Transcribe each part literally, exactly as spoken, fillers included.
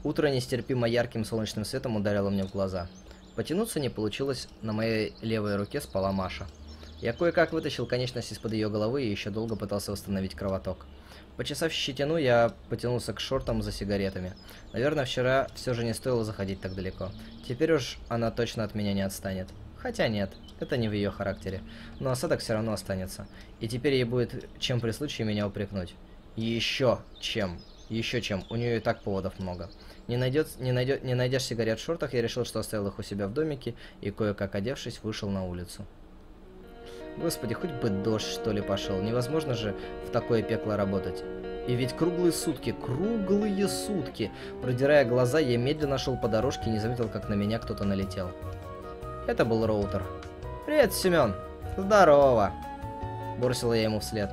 Утро нестерпимо ярким солнечным светом ударило мне в глаза. Потянуться не получилось, на моей левой руке спала Маша. Я кое-как вытащил конечность из-под ее головы и еще долго пытался восстановить кровоток. Почесав щетину, я потянулся к шортам за сигаретами. Наверное, вчера все же не стоило заходить так далеко. Теперь уж она точно от меня не отстанет. Хотя нет, это не в ее характере. Но осадок все равно останется. И теперь ей будет чем при случае меня упрекнуть. Еще чем. Еще чем. У нее и так поводов много. Не, найдет, не, найдет, не найдешь сигарет в шортах, я решил, что оставил их у себя в домике и, кое-как одевшись, вышел на улицу. Господи, хоть бы дождь, что ли, пошел. Невозможно же в такое пекло работать. И ведь круглые сутки, круглые сутки. Продирая глаза, я медленно шел по дорожке и не заметил, как на меня кто-то налетел. Это был Роутер. «Привет, Семен!» «Здорово!» Бросила я ему вслед.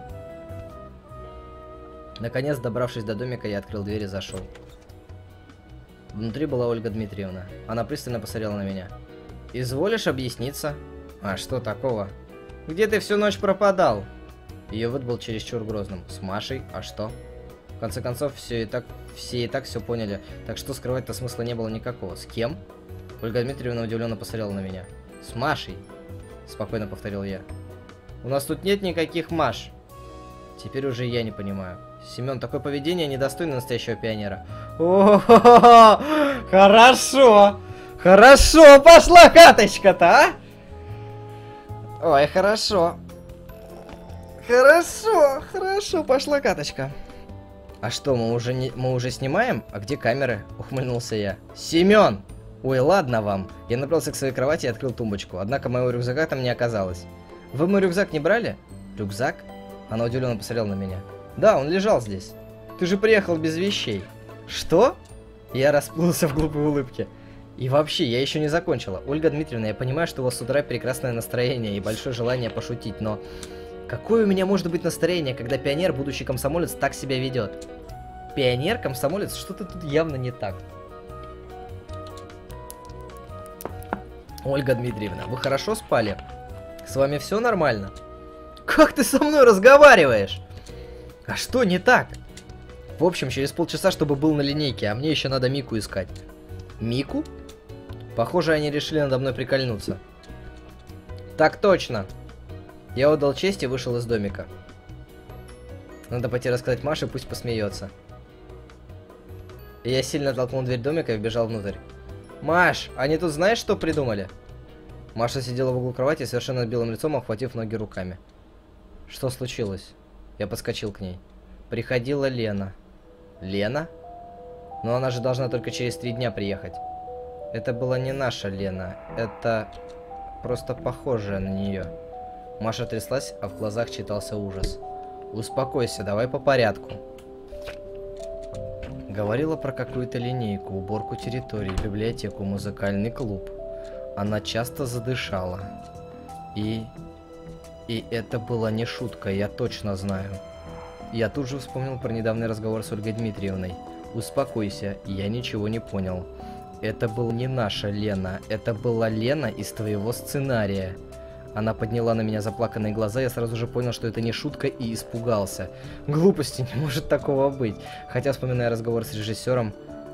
Наконец, добравшись до домика, я открыл дверь и зашел. Внутри была Ольга Дмитриевна. Она пристально посмотрела на меня. «Изволишь объясниться?» «А что такого?» «Где ты всю ночь пропадал?» Ее вид был чересчур грозным. «С Машей? А что?» В конце концов, все и так, все и так все поняли, так что скрывать-то смысла не было никакого. «С кем?» Ольга Дмитриевна удивленно посмотрела на меня. «С Машей», — спокойно повторил я. «У нас тут нет никаких Маш». Теперь уже я не понимаю. Семен, такое поведение недостойно настоящего пионера. О-хо-хо-хо! Хорошо! Хорошо пошла каточка-то, а? Ой, хорошо. Хорошо, хорошо пошла каточка. А что, мы уже, не, мы уже снимаем? А где камеры? Ухмыльнулся я. Семен! Ой, ладно вам. Я направился к своей кровати и открыл тумбочку. Однако моего рюкзака там не оказалось. Вы мой рюкзак не брали? Рюкзак? Она удивленно посмотрела на меня. Да, он лежал здесь. Ты же приехал без вещей. Что? Я расплылся в глупой улыбке. И вообще, я еще не закончила. Ольга Дмитриевна, я понимаю, что у вас с утра прекрасное настроение и большое желание пошутить, но... Какое у меня может быть настроение, когда пионер, будущий комсомолец, так себя ведет? Пионер, комсомолец, что-то тут явно не так. Ольга Дмитриевна, вы хорошо спали? С вами все нормально? Как ты со мной разговариваешь? А что не так? В общем, через полчаса, чтобы был на линейке, а мне еще надо Мику искать. Мику? Похоже, они решили надо мной прикольнуться. Так точно. Я отдал честь и вышел из домика. Надо пойти рассказать Маше, пусть посмеется. И я сильно толкнул дверь домика и вбежал внутрь. Маш, они тут знаешь, что придумали? Маша сидела в углу кровати, совершенно белым лицом, охватив ноги руками. Что случилось? Я подскочил к ней. Приходила Лена. Лена? Но она же должна только через три дня приехать. Это была не наша Лена. Это просто похожая на нее. Маша тряслась, а в глазах читался ужас. Успокойся, давай по порядку. Говорила про какую-то линейку, уборку территории, библиотеку, музыкальный клуб. Она часто задышала. И... И это была не шутка, я точно знаю. Я тут же вспомнил про недавний разговор с Ольгой Дмитриевной. Успокойся, я ничего не понял. Это была не наша Лена, это была Лена из твоего сценария. Она подняла на меня заплаканные глаза, я сразу же понял, что это не шутка, и испугался. Глупости, не может такого быть. Хотя, вспоминая разговор с режиссером...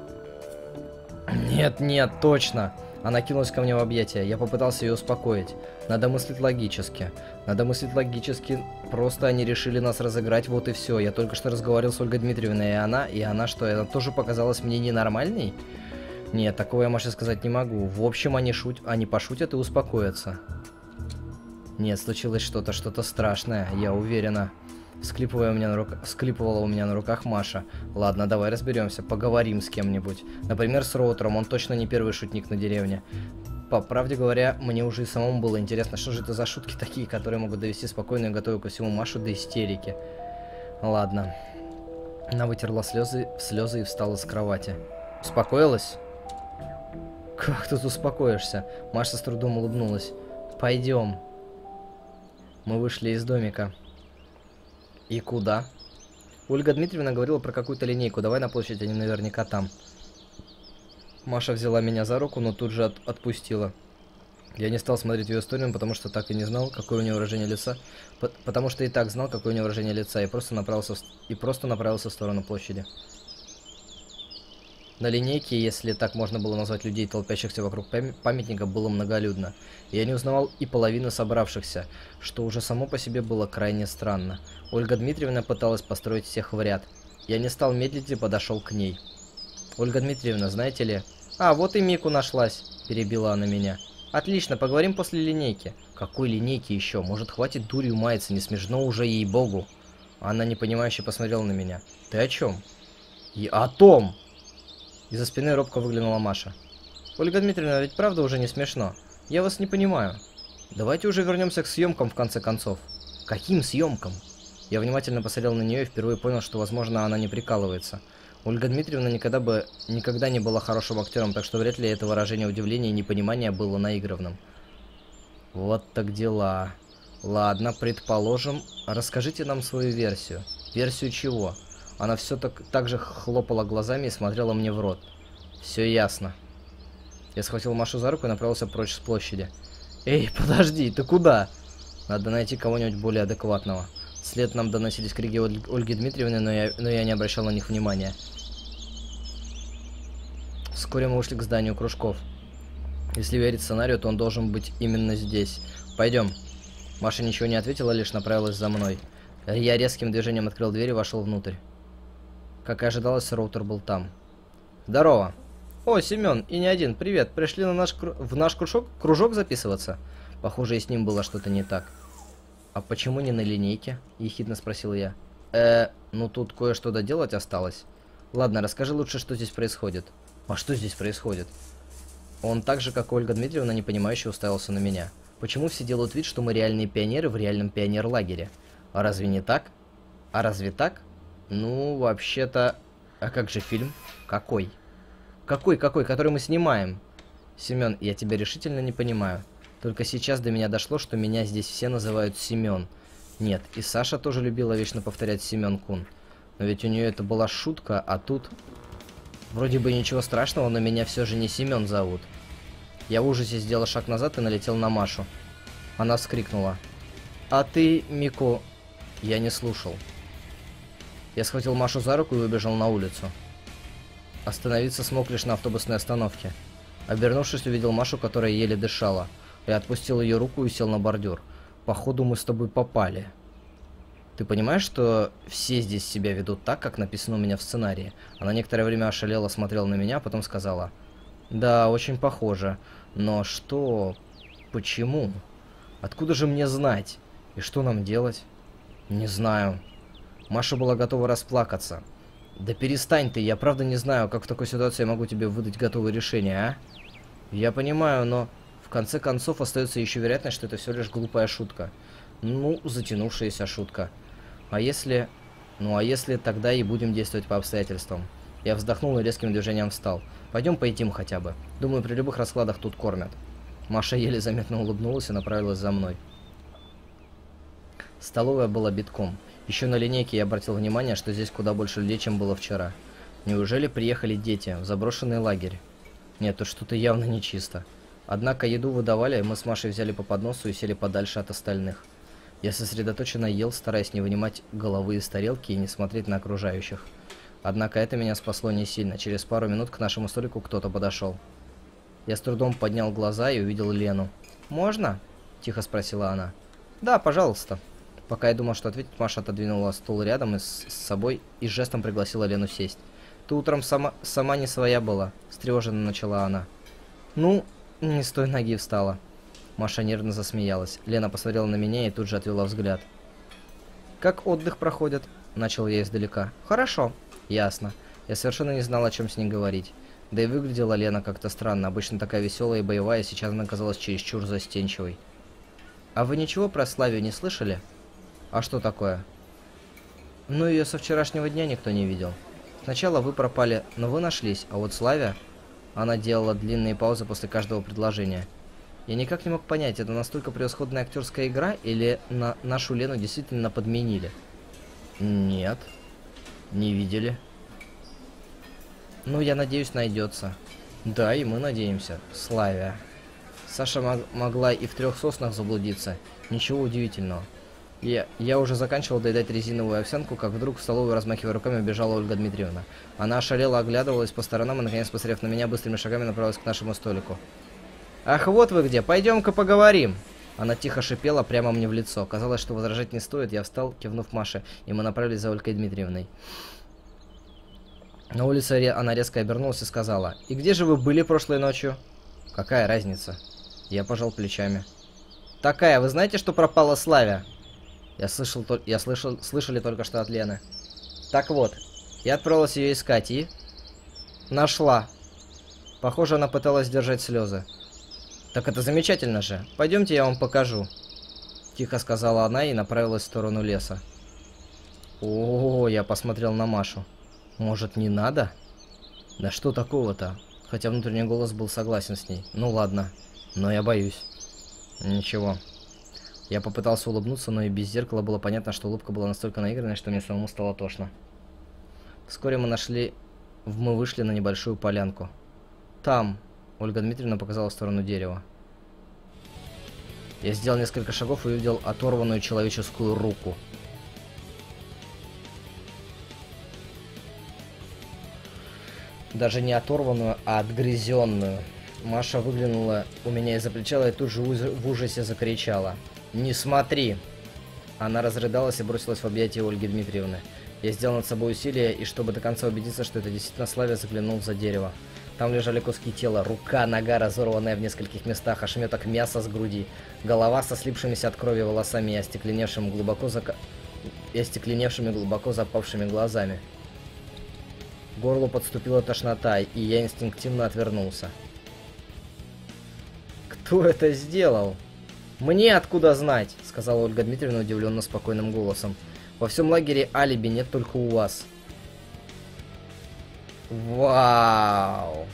Нет, нет, точно. Она кинулась ко мне в объятия, я попытался ее успокоить. Надо мыслить логически. Надо мыслить логически. Просто они решили нас разыграть, вот и все. Я только что разговаривал с Ольгой Дмитриевной, и она... И она что, она тоже показалась мне ненормальной? Нет, такого я Маше сказать не могу. В общем, они, шут... они пошутят и успокоятся. Нет, случилось что-то, что-то страшное, я уверена. Всклипывая у меня на рук... Всклипывала у меня на руках Маша. Ладно, давай разберемся, поговорим с кем-нибудь. Например, с Роутером, он точно не первый шутник на деревне. По правде говоря, мне уже и самому было интересно, что же это за шутки такие, которые могут довести спокойную и готовую ко всему Машу до истерики. Ладно. Она вытерла слезы, слезы и встала с кровати. Успокоилась? Как тут успокоишься? Маша с трудом улыбнулась. Пойдем. Мы вышли из домика. И куда? Ольга Дмитриевна говорила про какую-то линейку. Давай на площадь, они наверняка там. Маша взяла меня за руку, но тут же от отпустила. Я не стал смотреть в ее сторону, потому что так и не знал, какое у нее выражение лица. По потому что и так знал, какое у нее выражение лица, и просто направился в, и просто направился в сторону площади. На линейке, если так можно было назвать людей, толпящихся вокруг памятника, было многолюдно. Я не узнавал и половины собравшихся, что уже само по себе было крайне странно. Ольга Дмитриевна пыталась построить всех в ряд. Я не стал медлить и подошел к ней. «Ольга Дмитриевна, знаете ли...» «А, вот и Мику нашлась», — перебила она меня. «Отлично, поговорим после линейки». «Какой линейки еще? Может, хватит дурью маяться, не смешно уже, ей-богу». Она непонимающе посмотрела на меня. «Ты о чем?» «И о том!» Из-за спины робко выглянула Маша. «Ольга Дмитриевна, ведь правда уже не смешно? Я вас не понимаю. Давайте уже вернемся к съемкам в конце концов». «Каким съемкам?» Я внимательно посмотрел на нее и впервые понял, что, возможно, она не прикалывается. Ольга Дмитриевна никогда бы никогда не была хорошим актером, так что вряд ли это выражение удивления и непонимания было наигранным. Вот так дела. Ладно, предположим. Расскажите нам свою версию. Версию чего? Она все так, так же хлопала глазами и смотрела мне в рот. Все ясно. Я схватил Машу за руку и направился прочь с площади. Эй, подожди, ты куда? Надо найти кого-нибудь более адекватного. Вслед нам доносились крики Ольги Дмитриевны, но я, но я не обращал на них внимания. Вскоре мы вышли к зданию кружков. Если верить сценарию, то он должен быть именно здесь. Пойдем. Маша ничего не ответила, лишь направилась за мной. Я резким движением открыл дверь и вошел внутрь. Как и ожидалось, Роутер был там. Здорово. О, Семен, и не один. Привет. Пришли на наш кру... в наш кружок, кружок записываться? Похоже, и с ним было что-то не так. «А почему не на линейке?» – ехидно спросил я. «Э, ну тут кое-что доделать осталось. Ладно, расскажи лучше, что здесь происходит». «А что здесь происходит?» Он так же, как и Ольга Дмитриевна, непонимающе уставился на меня. «Почему все делают вид, что мы реальные пионеры в реальном пионерлагере? А разве не так? А разве так? Ну, вообще-то... А как же фильм? Какой? Какой, какой, который мы снимаем?» «Семен, я тебя решительно не понимаю. Только сейчас до меня дошло, что меня здесь все называют Семен. Нет, и Саша тоже любила вечно повторять Семен-кун. Но ведь у нее это была шутка, а тут... Вроде бы ничего страшного, но меня все же не Семен зовут». Я в ужасе сделал шаг назад и налетел на Машу. Она вскрикнула. «А ты, Мико...» Я не слушал. Я схватил Машу за руку и убежал на улицу. Остановиться смог лишь на автобусной остановке. Обернувшись, увидел Машу, которая еле дышала. Я отпустил ее руку и сел на бордюр. Походу, мы с тобой попали. Ты понимаешь, что все здесь себя ведут так, как написано у меня в сценарии? Она некоторое время ошалела, смотрела на меня, а потом сказала: да, очень похоже. Но что? Почему? Откуда же мне знать? И что нам делать? Не знаю. Маша была готова расплакаться. Да перестань ты, я правда не знаю, как в такой ситуации я могу тебе выдать готовое решение, а? Я понимаю, но... В конце концов, остается еще вероятность, что это все лишь глупая шутка. Ну, затянувшаяся шутка. А если... Ну, а если тогда и будем действовать по обстоятельствам? Я вздохнул и резким движением встал. Пойдем поедим хотя бы. Думаю, при любых раскладах тут кормят. Маша еле заметно улыбнулась и направилась за мной. Столовая была битком. Еще на линейке я обратил внимание, что здесь куда больше людей, чем было вчера. Неужели приехали дети в заброшенный лагерь? Нет, тут что-то явно нечисто. Однако еду выдавали, мы с Машей взяли по подносу и сели подальше от остальных. Я сосредоточенно ел, стараясь не вынимать головы из тарелки и не смотреть на окружающих. Однако это меня спасло не сильно. Через пару минут к нашему столику кто-то подошел. Я с трудом поднял глаза и увидел Лену. «Можно?» – тихо спросила она. «Да, пожалуйста». Пока я думал, что ответить, Маша отодвинула стул рядом и с, с собой и жестом пригласила Лену сесть. «Ты утром сама, сама не своя была», – встревоженно начала она. «Ну...» Не с той ноги встала. Маша нервно засмеялась. Лена посмотрела на меня и тут же отвела взгляд. «Как отдых проходит?» Начал я издалека. «Хорошо». «Ясно». Я совершенно не знал, о чем с ней говорить. Да и выглядела Лена как-то странно. Обычно такая веселая и боевая, сейчас она казалась чересчур застенчивой. «А вы ничего про Славию не слышали?» «А что такое?» «Ну, ее со вчерашнего дня никто не видел. Сначала вы пропали, но вы нашлись, а вот Славя...» Она делала длинные паузы после каждого предложения. Я никак не мог понять, это настолько превосходная актерская игра, или на нашу Лену действительно подменили. Нет. Не видели. Ну, я надеюсь, найдется. Да, и мы надеемся. Славя. Саша мог могла и в трех соснах заблудиться. Ничего удивительного. Я, я уже заканчивал доедать резиновую овсянку, как вдруг в столовую, размахивая руками, убежала Ольга Дмитриевна. Она ошалела, оглядывалась по сторонам и, наконец, посмотрев на меня, быстрыми шагами направилась к нашему столику. «Ах, вот вы где! Пойдем-ка поговорим!» Она тихо шипела прямо мне в лицо. Казалось, что возражать не стоит. Я встал, кивнув Маше, и мы направились за Ольгой Дмитриевной. На улице она резко обернулась и сказала: «И где же вы были прошлой ночью?» «Какая разница?» Я пожал плечами. «Такая, вы знаете, что пропала Славя?» Я слышал, я слышал, слышали только что от Лены. Так вот, я отправилась ее искать и... Нашла. Похоже, она пыталась сдержать слезы. Так это замечательно же. Пойдемте, я вам покажу. Тихо сказала она и направилась в сторону леса. О, я посмотрел на Машу. Может, не надо? Да что такого-то? Хотя внутренний голос был согласен с ней. Ну ладно, но я боюсь. Ничего. Я попытался улыбнуться, но и без зеркала было понятно, что улыбка была настолько наигранной, что мне самому стало тошно. Вскоре мы нашли... Мы вышли на небольшую полянку. Там... Ольга Дмитриевна показала в сторону дерева. Я сделал несколько шагов и увидел оторванную человеческую руку. Даже не оторванную, а отгрызенную. Маша выглянула у меня из-за плеча и тут же в ужасе закричала: «Не смотри!» Она разрыдалась и бросилась в объятия Ольги Дмитриевны. Я сделал над собой усилие, и чтобы до конца убедиться, что это действительно Славя, заглянул за дерево. Там лежали куски тела, рука, нога, разорванная в нескольких местах, ошметок мяса с груди, голова со слипшимися от крови волосами и остекленевшими глубоко, зак... и остекленевшими глубоко запавшими глазами. К горлу подступила тошнота, и я инстинктивно отвернулся. «Кто это сделал?» «Мне откуда знать?» — сказала Ольга Дмитриевна удивленно спокойным голосом. «Во всем лагере алиби нет только у вас». Вау!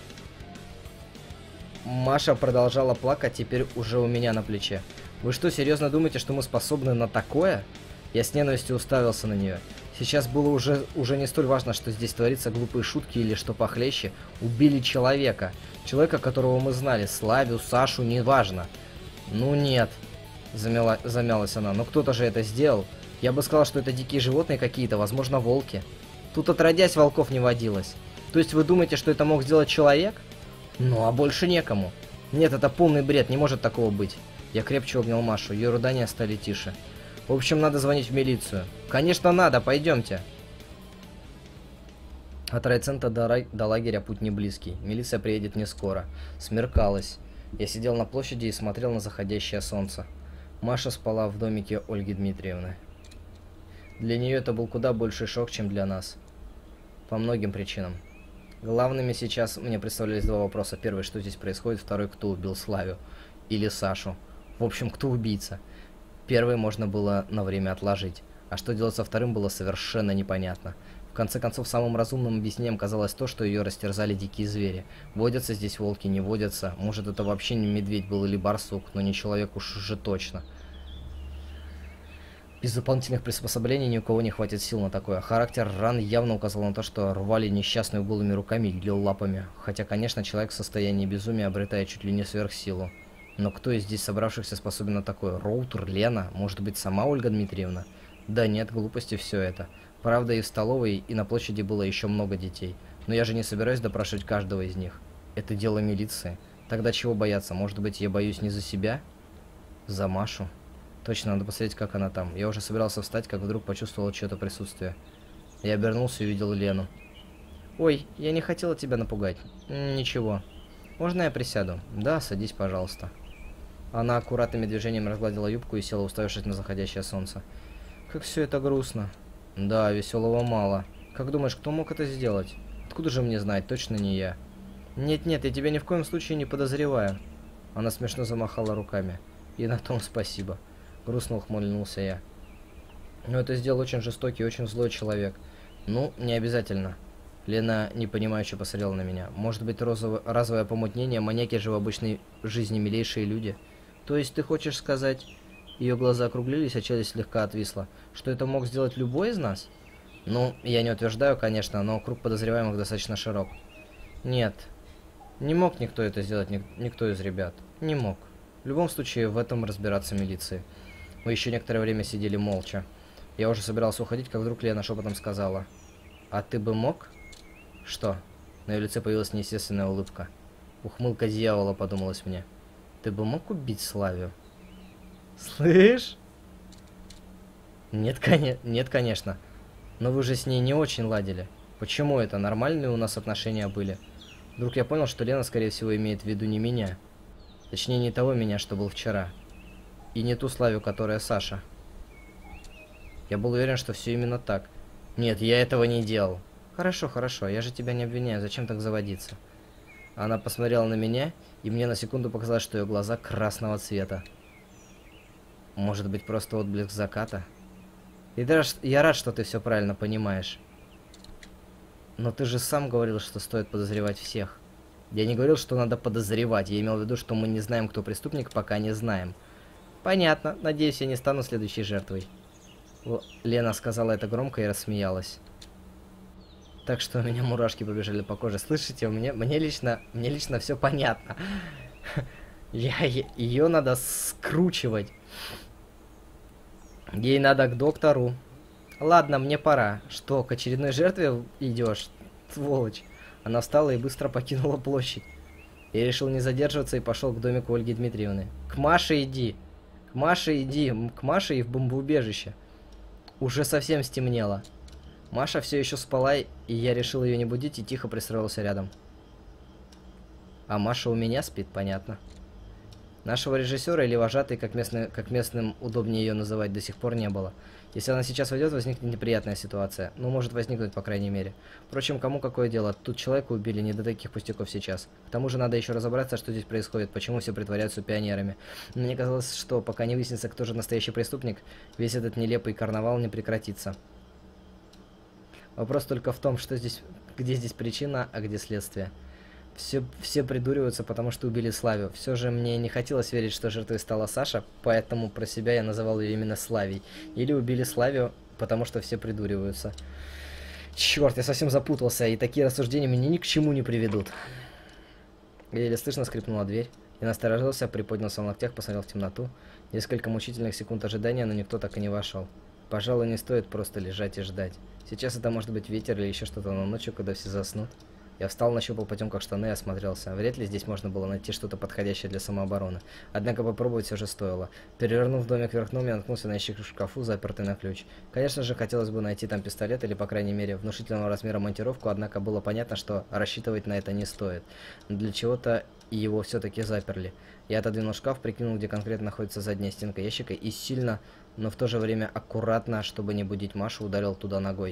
Маша продолжала плакать, теперь уже у меня на плече. «Вы что, серьезно думаете, что мы способны на такое?» Я с ненавистью уставился на нее. Сейчас было уже, уже не столь важно, что здесь творится глупые шутки или что похлеще. Убили человека. Человека, которого мы знали. Славю, Сашу, неважно. «Ну нет», — замяла, замялась она, — «но кто-то же это сделал. Я бы сказал, что это дикие животные какие-то, возможно, волки. Тут отродясь волков не водилось. То есть вы думаете, что это мог сделать человек? Ну, а больше некому. Нет, это полный бред, не может такого быть». Я крепче обнял Машу, ее рыдания стали тише. «В общем, надо звонить в милицию». «Конечно надо, пойдемте». От райцентра до, до лагеря путь не близкий. Милиция приедет не скоро. Смеркалось. Я сидел на площади и смотрел на заходящее солнце. Маша спала в домике Ольги Дмитриевны. Для нее это был куда больший шок, чем для нас. По многим причинам. Главными сейчас мне представлялись два вопроса. Первый, что здесь происходит. Второй, кто убил Славю. Или Сашу. В общем, кто убийца. Первый можно было на время отложить. А что делать со вторым, было совершенно непонятно. В конце концов, самым разумным объяснением казалось то, что ее растерзали дикие звери. Водятся здесь волки, не водятся. Может, это вообще не медведь был или барсук, но не человек уж уже точно. Без дополнительных приспособлений ни у кого не хватит сил на такое. Характер ран явно указал на то, что рвали несчастную голыми руками или лапами. Хотя, конечно, человек в состоянии безумия обретает чуть ли не сверхсилу. Но кто из здесь собравшихся способен на такое? Роутер, Лена? Может быть, сама Ольга Дмитриевна? Да нет, глупости все это. Правда, и в столовой, и на площади было еще много детей. Но я же не собираюсь допрашивать каждого из них. Это дело милиции. Тогда чего бояться? Может быть, я боюсь не за себя? За Машу? Точно, надо посмотреть, как она там. Я уже собирался встать, как вдруг почувствовал чье-то присутствие. Я обернулся и увидел Лену. «Ой, я не хотела тебя напугать». «Ничего. Можно я присяду?» «Да, садись, пожалуйста». Она аккуратными движениями разгладила юбку и села, уставившись на заходящее солнце. «Как все это грустно». «Да, веселого мало. Как думаешь, кто мог это сделать? Откуда же мне знать? Точно не я». «Нет-нет, я тебя ни в коем случае не подозреваю». Она смешно замахала руками. «И на том спасибо». Грустно ухмыльнулся я. «Но это сделал очень жестокий, очень злой человек». «Ну, не обязательно». Лена непонимающе посмотрела на меня. «Может быть, розовое, разовое помутнение, маньяки же в обычной жизни милейшие люди». «То есть ты хочешь сказать...» Ее глаза округлились, а челюсть слегка отвисла. «Что это мог сделать любой из нас?» «Ну, я не утверждаю, конечно, но круг подозреваемых достаточно широк». «Нет, не мог никто это сделать, ник никто из ребят. Не мог. В любом случае, в этом разбираться милиции. Мы еще некоторое время сидели молча. Я уже собирался уходить, как вдруг Лена шепотом сказала: «А ты бы мог?» «Что?» На ее лице появилась неестественная улыбка. «Ухмылка дьявола», подумалось мне. «Ты бы мог убить Славию?» «Слышь?» Нет, коне... Нет, конечно. Но вы же с ней не очень ладили. Почему это? Нормальные у нас отношения были. Вдруг я понял, что Лена, скорее всего, имеет в виду не меня. Точнее, не того меня, что был вчера. И не ту Славию, которая Саша. Я был уверен, что все именно так. Нет, я этого не делал. Хорошо, хорошо, я же тебя не обвиняю. Зачем так заводиться? Она посмотрела на меня, и мне на секунду показалось, что ее глаза красного цвета. Может быть, просто отблеск заката? И даже я рад, что ты все правильно понимаешь. Но ты же сам говорил, что стоит подозревать всех. Я не говорил, что надо подозревать. Я имел в виду, что мы не знаем, кто преступник, пока не знаем. Понятно. Надеюсь, я не стану следующей жертвой. Л Лена сказала это громко и рассмеялась. Так что у меня мурашки побежали по коже. Слышите, у меня, мне лично, мне лично все понятно. Я, ее надо скручивать. Ей надо к доктору. Ладно, мне пора. Что, к очередной жертве идешь? Сволочь. Она встала и быстро покинула площадь. Я решил не задерживаться и пошел к домику Ольги Дмитриевны. К Маше иди. К Маше иди. К Маше и в бомбоубежище. Уже совсем стемнело. Маша все еще спала, и я решил ее не будить и тихо пристроился рядом. А Маша у меня спит, понятно. Нашего режиссера или вожатой, как, местный, как местным удобнее ее называть, до сих пор не было. Если она сейчас войдет, возникнет неприятная ситуация. Ну, может возникнуть, по крайней мере. Впрочем, кому какое дело? Тут человека убили, не до таких пустяков сейчас. К тому же надо еще разобраться, что здесь происходит, почему все притворяются пионерами. Мне казалось, что пока не выяснится, кто же настоящий преступник, весь этот нелепый карнавал не прекратится. Вопрос только в том, что здесь, где здесь причина, а где следствие. Все, все придуриваются, потому что убили Славию. Все же мне не хотелось верить, что жертвой стала Саша, поэтому про себя я называл ее именно Славей. Или убили Славию, потому что все придуриваются. Черт, я совсем запутался, и такие рассуждения меня ни к чему не приведут. Еле слышно скрипнула дверь. Я насторожился, приподнялся на локтях, посмотрел в темноту. Несколько мучительных секунд ожидания, но никто так и не вошел. Пожалуй, не стоит просто лежать и ждать. Сейчас это может быть ветер или еще что-то, но ночью, когда все заснут. Я встал, нащупал потемках штаны и осмотрелся. Вряд ли здесь можно было найти что-то подходящее для самообороны. Однако попробовать все же стоило. Перевернув домик вверх дном, я наткнулся на ящик в шкафу, запертый на ключ. Конечно же, хотелось бы найти там пистолет или, по крайней мере, внушительного размера монтировку, однако было понятно, что рассчитывать на это не стоит. Но для чего-то его все-таки заперли. Я отодвинул шкаф, прикинул, где конкретно находится задняя стенка ящика, и сильно, но в то же время аккуратно, чтобы не будить Машу, ударил туда ногой.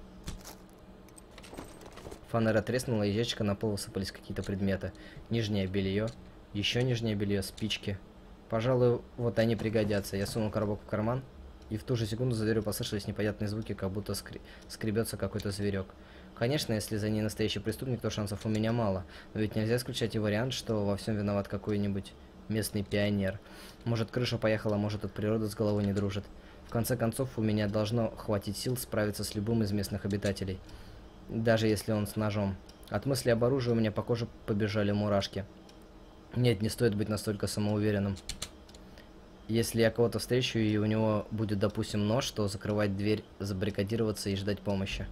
Фанера треснула, и из ящика на пол высыпались какие-то предметы. Нижнее белье, еще нижнее белье, спички. Пожалуй, вот они пригодятся. Я сунул коробок в карман, и в ту же секунду за дверью послышались непонятные звуки, как будто скри... скребется какой-то зверек. Конечно, если за ней настоящий преступник, то шансов у меня мало. Но ведь нельзя исключать и вариант, что во всем виноват какой-нибудь местный пионер. Может, крыша поехала, может, от природы с головой не дружит. В конце концов, у меня должно хватить сил справиться с любым из местных обитателей. Даже если он с ножом. От мысли об оружии у меня по коже побежали мурашки. Нет, не стоит быть настолько самоуверенным. Если я кого-то встречу, и у него будет, допустим, нож, то закрывать дверь, забаррикадироваться и ждать помощи.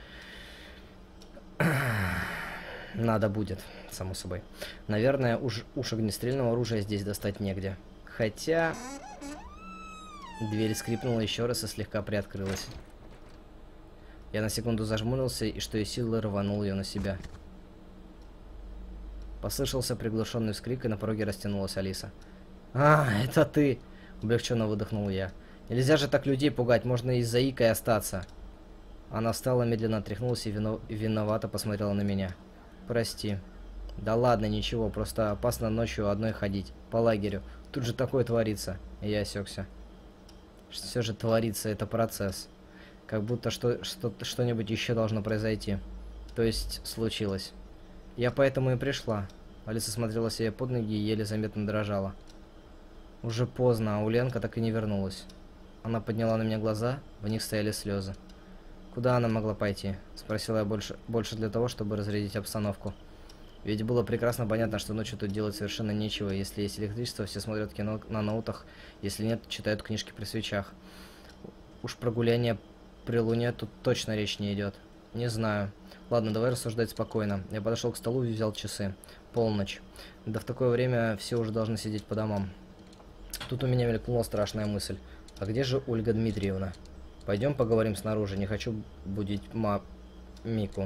Надо будет, само собой. Наверное, уж, уж огнестрельного оружия здесь достать негде. Хотя... Дверь скрипнула еще раз и слегка приоткрылась. Я на секунду зажмурился и, что из силы, рванул ее на себя. Послышался приглушенный вскрик, и на пороге растянулась Алиса. «А, это ты!» — облегченно выдохнул я. «Нельзя же так людей пугать, можно и заикой остаться». Она встала, медленно отряхнулась и вино... виновато посмотрела на меня. «Прости». «Да ладно, ничего, просто опасно ночью одной ходить. По лагерю. Тут же такое творится». И я осекся. Все же творится, это процесс. Как будто что, что, что-нибудь еще должно произойти. То есть, случилось. Я поэтому и пришла. Алиса смотрела себе под ноги и еле заметно дрожала. Уже поздно, а Уленка так и не вернулась. Она подняла на меня глаза, в них стояли слезы. «Куда она могла пойти?» — спросила я больше, больше для того, чтобы разрядить обстановку. Ведь было прекрасно понятно, что ночью тут делать совершенно нечего. Если есть электричество, все смотрят кино на ноутах. Если нет, читают книжки при свечах. Уж про гуляние при луне тут точно речь не идет. Не знаю. Ладно, давай рассуждать спокойно. Я подошел к столу и взял часы. Полночь. Да в такое время все уже должны сидеть по домам. Тут у меня мелькнула страшная мысль. А где же Ольга Дмитриевна? Пойдем поговорим снаружи. Не хочу будить ма... Мику.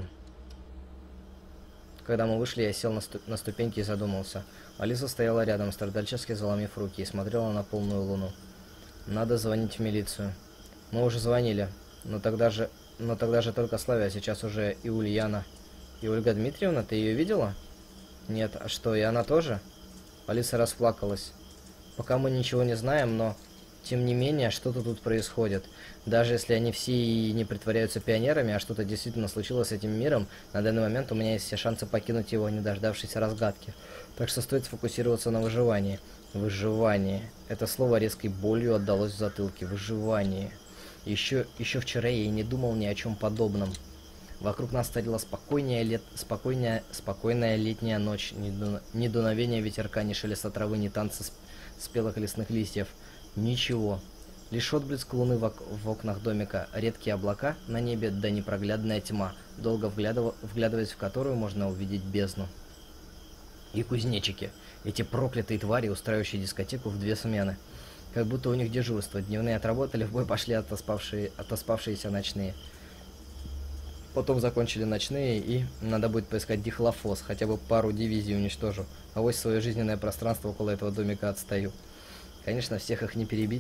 Когда мы вышли, я сел на, сту на ступеньки и задумался. Алиса стояла рядом, страдальчески заломив руки, и смотрела на полную луну. Надо звонить в милицию. Мы уже звонили. Но тогда же... Но тогда же только Славя, а сейчас уже и Ульяна. И Ольга Дмитриевна, ты ее видела? Нет, а что, и она тоже? Алиса расплакалась. Пока мы ничего не знаем, но... Тем не менее, что-то тут происходит. Даже если они все и не притворяются пионерами, а что-то действительно случилось с этим миром, на данный момент у меня есть все шансы покинуть его, не дождавшись разгадки. Так что стоит сфокусироваться на выживании. Выживание. Это слово резкой болью отдалось в затылке. Выживание. Еще, еще вчера я и не думал ни о чем подобном. Вокруг нас царила спокойная, лет... спокойная... спокойная летняя ночь. Ни, ду... ни дуновения ветерка, ни шелеста травы, ни танца сп... спелых лесных листьев. Ничего. Лишь отблеск луны в, ок в окнах домика, редкие облака на небе, да непроглядная тьма, долго вглядыв вглядываясь в которую можно увидеть бездну. И кузнечики. Эти проклятые твари, устраивающие дискотеку в две смены. Как будто у них дежурство. Дневные отработали, в бой пошли отоспавшие, отоспавшиеся ночные. Потом закончили ночные, и надо будет поискать дихлофос, хотя бы пару дивизий уничтожу. Авось свое жизненное пространство около этого домика отстаю. Конечно, всех их не перебить.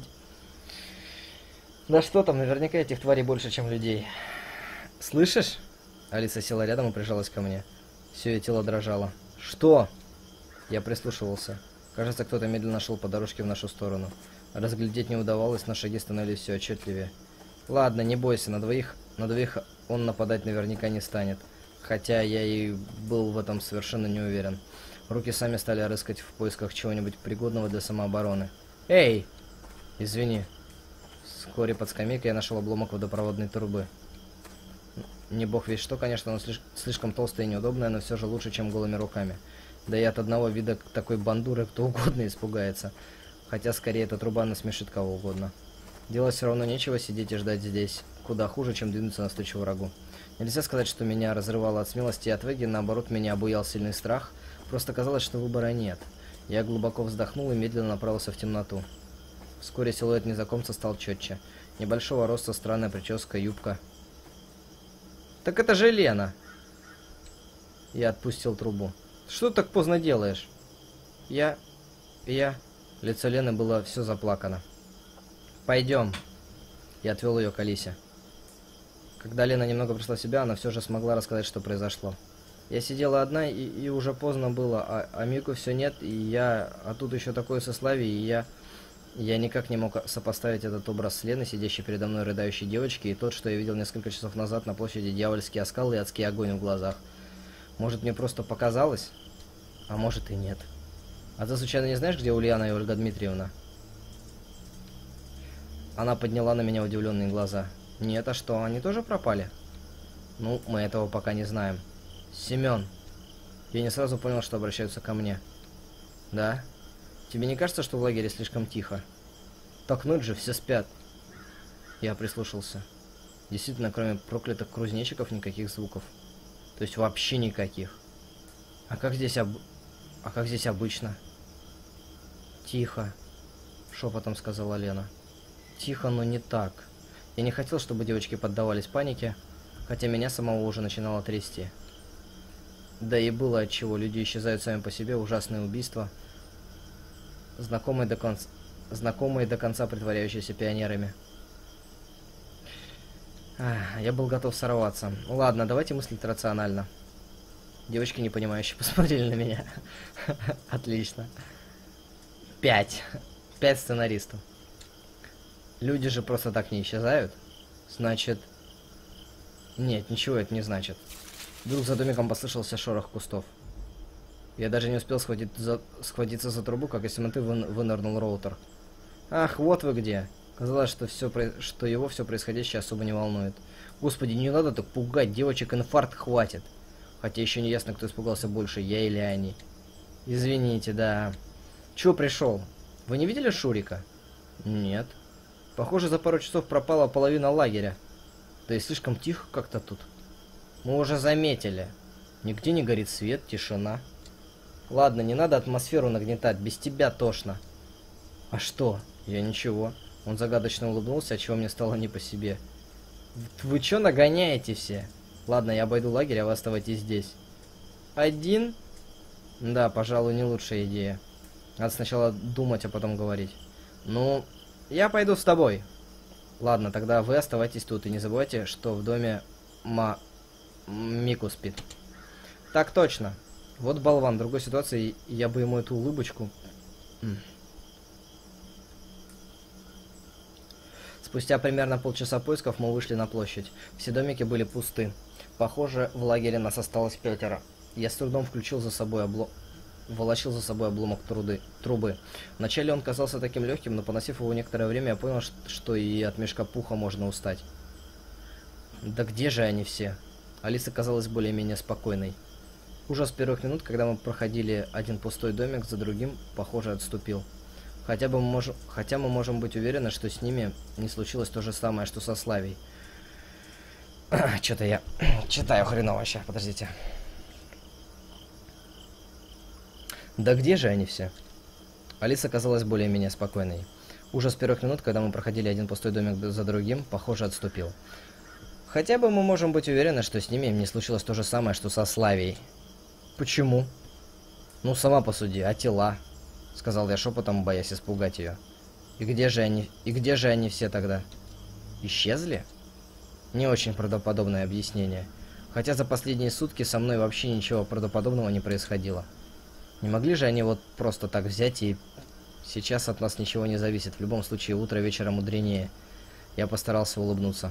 Да что там, наверняка этих тварей больше, чем людей. Слышишь? Алиса села рядом и прижалась ко мне. Все ее тело дрожало. Что? Я прислушивался. Кажется, кто-то медленно шел по дорожке в нашу сторону. Разглядеть не удавалось, но шаги становились все отчетливее. Ладно, не бойся, на двоих, на двоих он нападать наверняка не станет. Хотя я и был в этом совершенно не уверен. Руки сами стали рыскать в поисках чего-нибудь пригодного для самообороны. Эй! Извини. Вскоре под скамейкой я нашел обломок водопроводной трубы. Не бог весь что, конечно, но слиш слишком толстая и неудобная, но все же лучше, чем голыми руками. Да и от одного вида такой бандуры кто угодно испугается. Хотя скорее эта труба насмешит кого угодно. Делать все равно нечего, сидеть и ждать здесь. Куда хуже, чем двинуться навстречу врагу. Нельзя сказать, что меня разрывало от смелости и отваги, наоборот, меня обуял сильный страх. Просто казалось, что выбора нет. Я глубоко вздохнул и медленно направился в темноту. Вскоре силуэт незнакомца стал четче. Небольшого роста, странная прическа, юбка. Так это же Лена! Я отпустил трубу. Что ты так поздно делаешь? Я... Я... Лицо Лены было все заплакано. Пойдем. Я отвел ее к Алисе. Когда Лена немного пришла в себя, она все же смогла рассказать, что произошло. Я сидела одна, и, и уже поздно было, а, а Мику все нет, и я... А тут еще такое сословие, и я... Я никак не мог сопоставить этот образ с Леной, сидящей передо мной рыдающей девочки, и тот, что я видел несколько часов назад на площади, дьявольский оскал и адский огонь в глазах. Может, мне просто показалось? А может и нет. А ты случайно не знаешь, где Ульяна и Ольга Дмитриевна? Она подняла на меня удивленные глаза. Нет, а что, они тоже пропали? Ну, мы этого пока не знаем. Семен. Я не сразу понял, что обращаются ко мне. Да? Тебе не кажется, что в лагере слишком тихо? Так ночь же, все спят. Я прислушался. Действительно, кроме проклятых кузнечиков, никаких звуков. То есть вообще никаких. А как здесь об... А как здесь обычно? Тихо. Шепотом сказала Лена. Тихо, но не так. Я не хотел, чтобы девочки поддавались панике, хотя меня самого уже начинало трясти. Да и было отчего. Люди исчезают сами по себе, ужасные убийства. Знакомые до конца, знакомые до конца притворяющиеся пионерами. Ах, я был готов сорваться. Ладно, давайте мыслить рационально. Девочки, непонимающе, посмотрели на меня. Отлично. Пять. Пять сценаристов. Люди же просто так не исчезают. Значит... Нет, ничего это не значит. Вдруг за домиком послышался шорох кустов. Я даже не успел схватить за... схватиться за трубу, как из темноты вы... вынырнул роутер. Ах, вот вы где. Казалось, что, все... что его все происходящее особо не волнует. Господи, не надо так пугать, девочек инфаркт хватит. Хотя еще не ясно, кто испугался больше, я или они. Извините, да. Чего пришел? Вы не видели Шурика? Нет. Похоже, за пару часов пропала половина лагеря. Да и слишком тихо как-то тут. Мы уже заметили. Нигде не горит свет, тишина. Ладно, не надо атмосферу нагнетать, без тебя тошно. А что? Я ничего. Он загадочно улыбнулся, отчего мне стало не по себе. Вы чё нагоняете все? Ладно, я обойду лагерь, а вы оставайтесь здесь. Один? Да, пожалуй, не лучшая идея. Надо сначала думать, а потом говорить. Ну, я пойду с тобой. Ладно, тогда вы оставайтесь тут. И не забывайте, что в доме Ма... Мику спит. Так точно. Вот болван. В другой ситуации я бы ему эту улыбочку... Спустя примерно полчаса поисков мы вышли на площадь. Все домики были пусты. Похоже, в лагере нас осталось пятеро. Я с трудом включил за собой обло... волочил за собой обломок труды... трубы. Вначале он казался таким легким, но поносив его некоторое время, я понял, что и от мешка пуха можно устать. Да где же они все? Алиса казалась более-менее спокойной. Ужас первых минут, когда мы проходили один пустой домик за другим, похоже, отступил. Хотя бы мы можем, хотя мы можем быть уверены, что с ними не случилось то же самое, что со Славей. Что-то я читаю хреново сейчас, подождите. Да где же они все? Алиса казалась более-менее спокойной. Ужас первых минут, когда мы проходили один пустой домик за другим, похоже, отступил. Хотя бы мы можем быть уверены, что с ними не случилось то же самое, что со Славей. Почему? Ну, сама посуди, а тела? Сказал я шепотом, боясь испугать ее. И где же они? И где же они все тогда? Исчезли? Не очень правдоподобное объяснение. Хотя за последние сутки со мной вообще ничего правдоподобного не происходило. Не могли же они вот просто так взять и... Сейчас от нас ничего не зависит. В любом случае, утро вечера мудренее. Я постарался улыбнуться.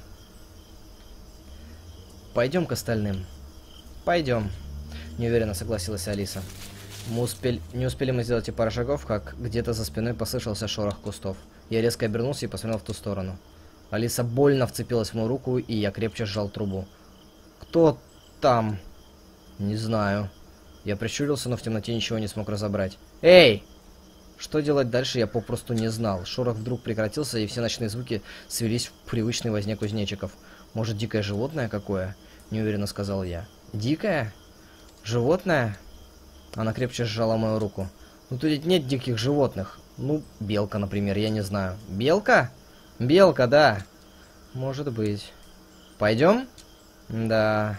Пойдем к остальным. Пойдем. Неуверенно согласилась Алиса. Мы успели... Не успели мы сделать и пару шагов, как где-то за спиной послышался шорох кустов. Я резко обернулся и посмотрел в ту сторону. Алиса больно вцепилась в мою руку, и я крепче сжал трубу. «Кто там?» «Не знаю». Я прищурился, но в темноте ничего не смог разобрать. «Эй!» Что делать дальше, я попросту не знал. Шорох вдруг прекратился, и все ночные звуки свелись в привычной возне кузнечиков. «Может, дикое животное какое?» — неуверенно сказал я. «Дикое? Животное?» Она крепче сжала мою руку. «Ну тут ведь нет диких животных. Ну, белка, например, я не знаю». «Белка? Белка, да. Может быть. Пойдем?» «Да».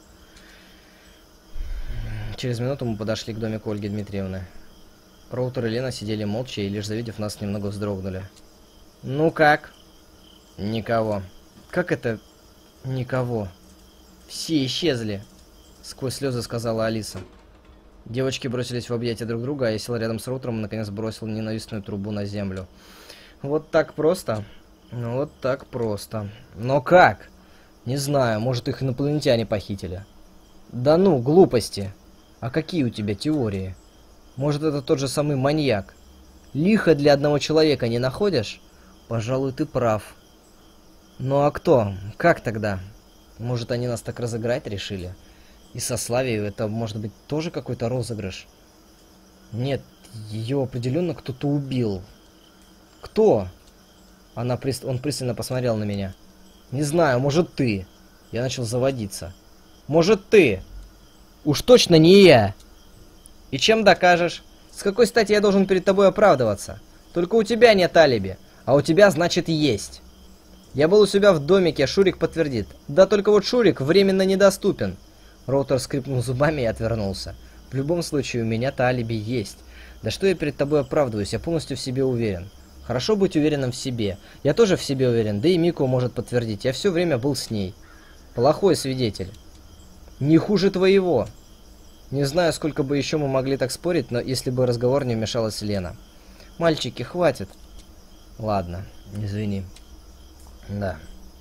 Через минуту мы подошли к домику Ольги Дмитриевны. Роутер и Лена сидели молча и, лишь завидев нас, немного вздрогнули. «Ну как?» «Никого». «Как это никого?» «Все исчезли», — сквозь слезы сказала Алиса. Девочки бросились в объятия друг друга, а я сел рядом с роутером и наконец бросил ненавистную трубу на землю. Вот так просто? Ну вот так просто. Но как? Не знаю, может их инопланетяне похитили. Да ну, глупости. А какие у тебя теории? Может это тот же самый маньяк? Лихо для одного человека не находишь? Пожалуй, ты прав. Ну а кто? Как тогда? Может они нас так разыграть решили? И со Славией это может быть тоже какой-то розыгрыш? Нет, ее определенно кто-то убил. Кто? Она прист... Он пристально посмотрел на меня. Не знаю, может ты. Я начал заводиться. Может ты? Уж точно не я. И чем докажешь? С какой стати я должен перед тобой оправдываться? Только у тебя нет алиби, а у тебя, значит, есть. Я был у себя в домике, Шурик подтвердит. Да только вот Шурик временно недоступен. Роутер скрипнул зубами и отвернулся. В любом случае, у меня-то алиби есть. Да что я перед тобой оправдываюсь, я полностью в себе уверен. Хорошо быть уверенным в себе. Я тоже в себе уверен, да и Мико может подтвердить. Я все время был с ней. Плохой свидетель. Не хуже твоего. Не знаю, сколько бы еще мы могли так спорить, но если бы разговор не вмешалась Лена. Мальчики, хватит. Ладно, извини. Да.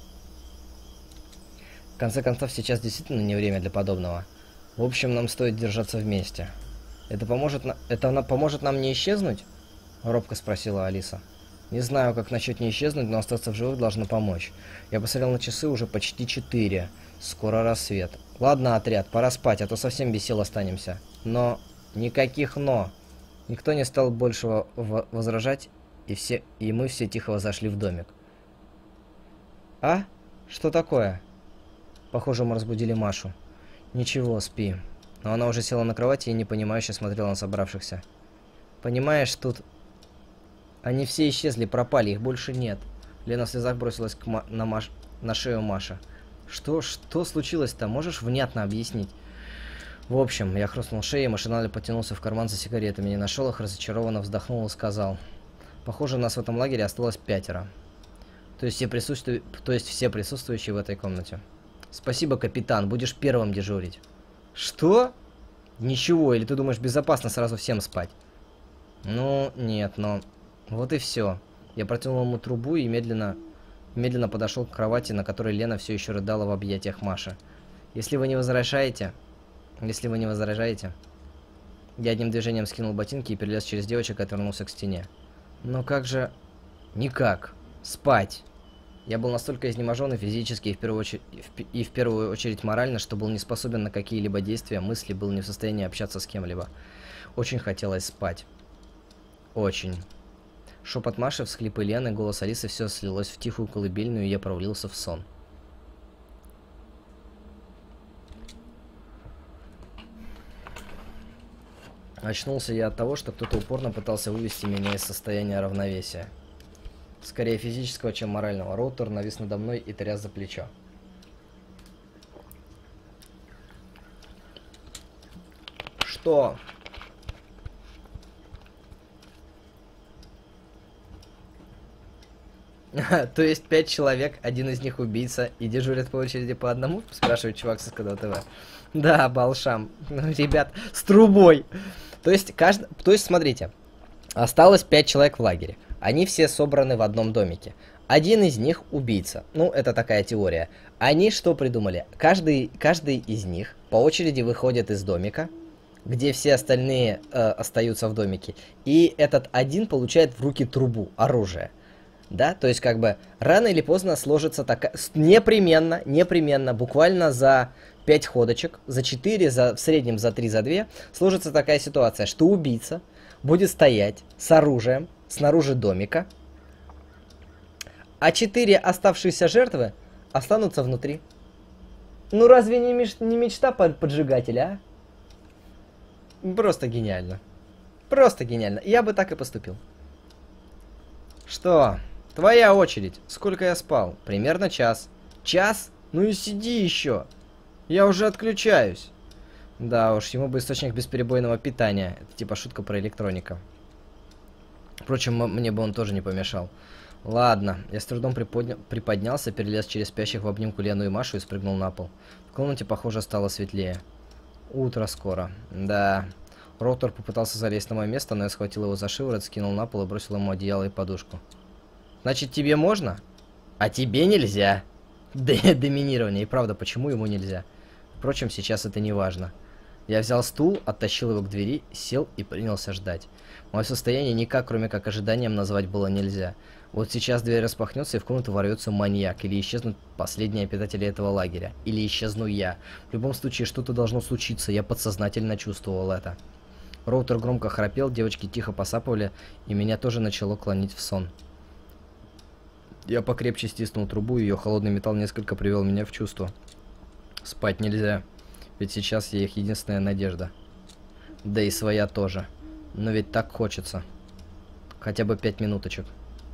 В конце концов, сейчас действительно не время для подобного. В общем, нам стоит держаться вместе. Это поможет, на... Это она поможет нам не исчезнуть? Робко спросила Алиса. Не знаю, как насчет не исчезнуть, но остаться в живых должно помочь. Я посмотрел на часы, уже почти четыре. Скоро рассвет. Ладно, отряд, пора спать, а то совсем без сил останемся. Но... Никаких «но». Никто не стал больше возражать, и, все... и мы все тихо зашли в домик. А? Что такое? Похоже, мы разбудили Машу. Ничего, спи. Но она уже села на кровати и непонимающе смотрела на собравшихся. Понимаешь, тут... Они все исчезли, пропали, их больше нет. Лена в слезах бросилась к Ма... на, Маш... на шею Маши. Что, что случилось-то? Можешь внятно объяснить? В общем, я хрустнул шеей, машинально потянулся в карман за сигаретами, не нашел их, разочарованно вздохнул и сказал. Похоже, нас в этом лагере осталось пятеро. То есть все, присутству... То есть все присутствующие в этой комнате. Спасибо, капитан, будешь первым дежурить. Что? Ничего, или ты думаешь, безопасно сразу всем спать? Ну, нет, но... Вот и все. Я протянул ему трубу и медленно... Медленно подошел к кровати, на которой Лена все еще рыдала в объятиях Маши. Если вы не возражаете... Если вы не возражаете... Я одним движением скинул ботинки и перелез через девочек и отвернулся к стене. Но как же... Никак. Спать. Я был настолько изнеможен и физически, и в, первую очередь, и в первую очередь морально, что был не способен на какие-либо действия, мысли, был не в состоянии общаться с кем-либо. Очень хотелось спать. Очень. Шепот Маши, всхлипы Лены, голос Алисы, все слилось в тихую колыбельную, и я провалился в сон. Очнулся я от того, что кто-то упорно пытался вывести меня из состояния равновесия. Скорее физического, чем морального. Роутер навис надо мной и тряс за плечо. Что? То есть пять человек, один из них убийца, и дежурят по очереди по одному? Спрашивает чувак со СКД ТВ. Да, Балшам. Ребят, с трубой. То есть, кажд... То есть, смотрите. Осталось пять человек в лагере. Они все собраны в одном домике. Один из них убийца. Ну, это такая теория. Они что придумали? Каждый, каждый из них по очереди выходит из домика, где все остальные э, остаются в домике. И этот один получает в руки трубу, оружие. Да, то есть как бы рано или поздно сложится такая... Непременно, непременно, буквально за пять ходочек, за четыре, за, в среднем за три, за две, сложится такая ситуация, что убийца будет стоять с оружием снаружи домика, а четыре оставшиеся жертвы останутся внутри. Ну разве не, меч... не мечта поджигателя, а? Просто гениально. Просто гениально. Я бы так и поступил. Что? Твоя очередь. Сколько я спал? Примерно час. Час? Ну и сиди еще. Я уже отключаюсь. Да уж, ему бы источник бесперебойного питания. Это типа шутка про электроника. Впрочем, мне бы он тоже не помешал. Ладно, я с трудом приподня... приподнялся, перелез через спящих в обнимку Лену и Машу и спрыгнул на пол. В комнате, похоже, стало светлее. Утро скоро. Да. Роутер попытался залезть на мое место, но я схватил его за шиворот, скинул на пол и бросил ему одеяло и подушку. Значит, тебе можно? А тебе нельзя. Д доминирование. И правда, почему ему нельзя? Впрочем, сейчас это не важно. Я взял стул, оттащил его к двери, сел и принялся ждать. Мое состояние никак, кроме как ожиданием, назвать было нельзя. Вот сейчас дверь распахнется, и в комнату ворвется маньяк, или исчезнут последние обитатели этого лагеря, или исчезну я. В любом случае, что-то должно случиться, я подсознательно чувствовал это. Роутер громко храпел, девочки тихо посапывали, и меня тоже начало клонить в сон. Я покрепче стиснул трубу, и ее холодный металл несколько привел меня в чувство. Спать нельзя, ведь сейчас я их единственная надежда. Да и своя тоже. Но ведь так хочется. Хотя бы пять минуточек.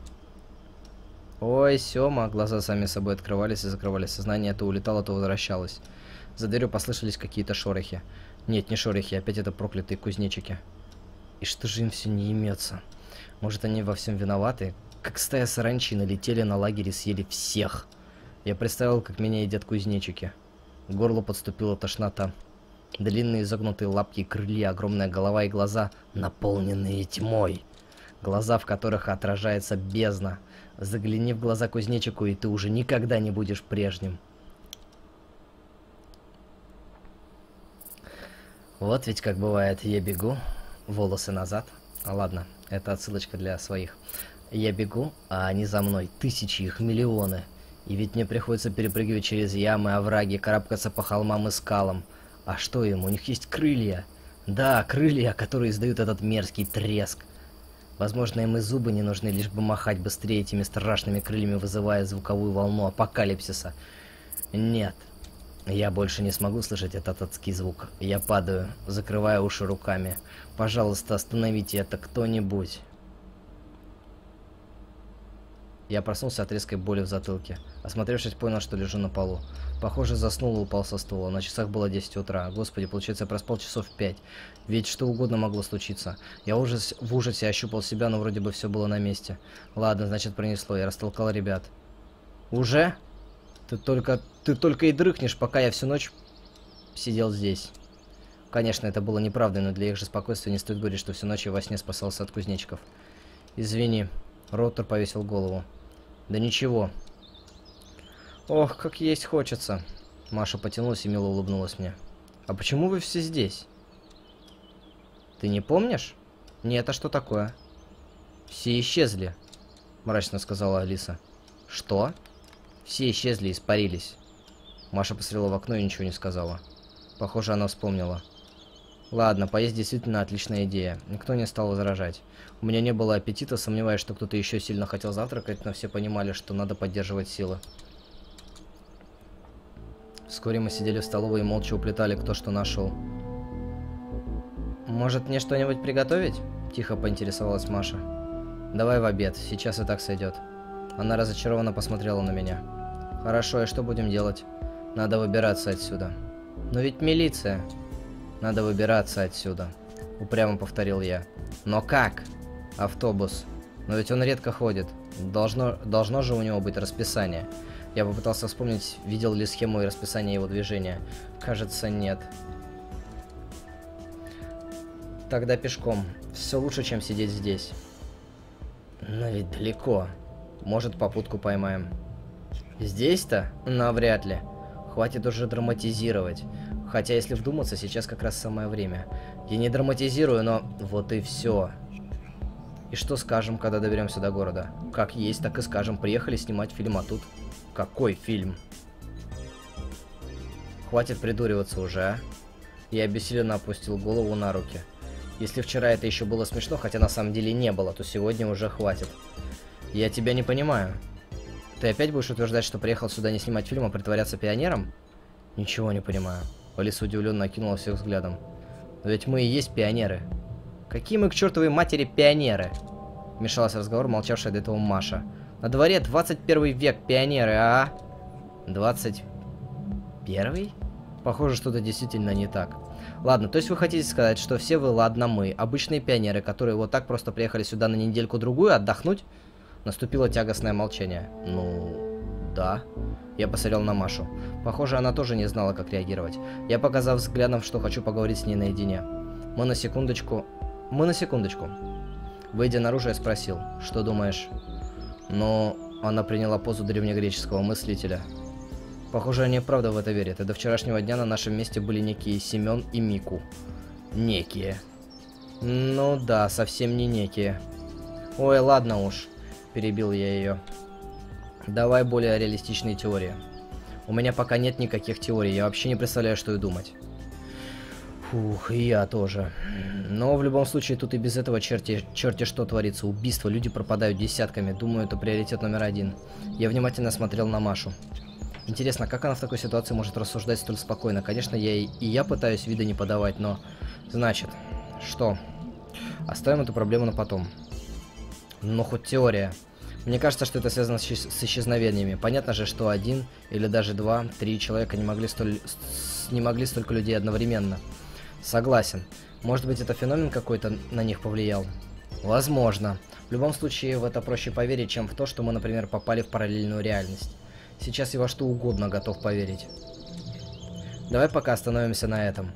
Ой, Сёма, глаза сами собой открывались и закрывались. Сознание то улетало, то возвращалось. За дверью послышались какие-то шорохи. Нет, не шорохи, опять это проклятые кузнечики. И что же им все не имется? Может, они во всем виноваты? Как стая саранчи налетели на лагерь и съели всех. Я представил, как меня едят кузнечики. К горлу подступила тошнота. Длинные изогнутые лапки и крылья, огромная голова и глаза, наполненные тьмой. Глаза, в которых отражается бездна. Загляни в глаза кузнечику, и ты уже никогда не будешь прежним. Вот ведь как бывает, я бегу, волосы назад. А ладно, это отсылочка для своих. Я бегу, а они за мной. Тысячи их, миллионы. И ведь мне приходится перепрыгивать через ямы, овраги, карабкаться по холмам и скалам. А что им? У них есть крылья. Да, крылья, которые издают этот мерзкий треск. Возможно, им и зубы не нужны, лишь бы махать быстрее этими страшными крыльями, вызывая звуковую волну апокалипсиса. Нет. Я больше не смогу слышать этот адский звук. Я падаю, закрывая уши руками. Пожалуйста, остановите это кто-нибудь. Я проснулся от резкой боли в затылке. Осмотревшись, понял, что лежу на полу. Похоже, заснул и упал со стула. На часах было десять утра. Господи, получается, я проспал часов пять. Ведь что угодно могло случиться. Я ужас... в ужасе ощупал себя, но вроде бы все было на месте. Ладно, значит, пронесло. Я растолкал ребят. Уже? Ты только... Ты только и дрыхнешь, пока я всю ночь сидел здесь. Конечно, это было неправдой, но для их же спокойствия не стоит говорить, что всю ночь я во сне спасался от кузнечиков. Извини. Роттер повесил голову. Да ничего. Ох, как есть хочется. Маша потянулась и мило улыбнулась мне. А почему вы все здесь? Ты не помнишь? Нет, а что такое? Все исчезли, мрачно сказала Алиса. Что? Все исчезли, испарились. Маша посмотрела в окно и ничего не сказала. Похоже, она вспомнила. Ладно, поесть действительно отличная идея. Никто не стал возражать. У меня не было аппетита, сомневаюсь, что кто-то еще сильно хотел завтракать, но все понимали, что надо поддерживать силы. Вскоре мы сидели в столовой и молча уплетали кто что нашел. «Может, мне что-нибудь приготовить?» – тихо поинтересовалась Маша. «Давай в обед, сейчас и так сойдет». Она разочарованно посмотрела на меня. «Хорошо, и что будем делать? Надо выбираться отсюда». «Но ведь милиция!» «Надо выбираться отсюда», — упрямо повторил я. «Но как?» «Автобус. Но ведь он редко ходит. Должно, должно же у него быть расписание». Я попытался вспомнить, видел ли схему и расписание его движения. Кажется, нет. Тогда пешком. Все лучше, чем сидеть здесь. Но ведь далеко. Может, попутку поймаем. Здесь-то? Навряд ли. Хватит уже драматизировать. Хотя, если вдуматься, сейчас как раз самое время. Я не драматизирую, но вот и все. И что скажем, когда доберемся до города? Как есть, так и скажем. Приехали снимать фильм, а тут... Какой фильм? Хватит придуриваться уже, а? Я обессиленно опустил голову на руки. Если вчера это еще было смешно, хотя на самом деле не было, то сегодня уже хватит. Я тебя не понимаю. Ты опять будешь утверждать, что приехал сюда не снимать фильм, а притворяться пионером? Ничего не понимаю. Алиса удивленно окинула всех взглядом. Но ведь мы и есть пионеры. Какие мы к чертовой матери пионеры? Вмешалась в разговор молчавшая до этого Маша. На дворе двадцать первый век, пионеры, а? двадцать первый? Похоже, что-то действительно не так. Ладно, то есть вы хотите сказать, что все вы, ладно, мы, обычные пионеры, которые вот так просто приехали сюда на недельку-другую отдохнуть? Наступило тягостное молчание. Ну, да. Я посмотрел на Машу. Похоже, она тоже не знала, как реагировать. Я показал взглядом, что хочу поговорить с ней наедине. Мы на секундочку... Мы на секундочку. Выйдя наружу, я спросил, что думаешь? Но она приняла позу древнегреческого мыслителя. Похоже, они правда в это верят. И до вчерашнего дня на нашем месте были некие Семен и Мику. Некие. Ну да, совсем не некие. Ой, ладно уж. Перебил я ее. Давай более реалистичные теории. У меня пока нет никаких теорий. Я вообще не представляю, что и думать. Фух, и я тоже. Но в любом случае тут и без этого черти, черти что творится. Убийства, люди пропадают десятками. Думаю, это приоритет номер один. Я внимательно смотрел на Машу. Интересно, как она в такой ситуации может рассуждать столь спокойно? Конечно, я и, и я пытаюсь вида не подавать, но... Значит, что? Оставим эту проблему на потом. Ну, хоть теория. Мне кажется, что это связано с, с исчезновениями. Понятно же, что один или даже два, три человека не могли, столь, с, не могли столько людей одновременно. Согласен. Может быть, это феномен какой-то на них повлиял? Возможно. В любом случае, в это проще поверить, чем в то, что мы, например, попали в параллельную реальность. Сейчас я во что угодно готов поверить. Давай пока остановимся на этом.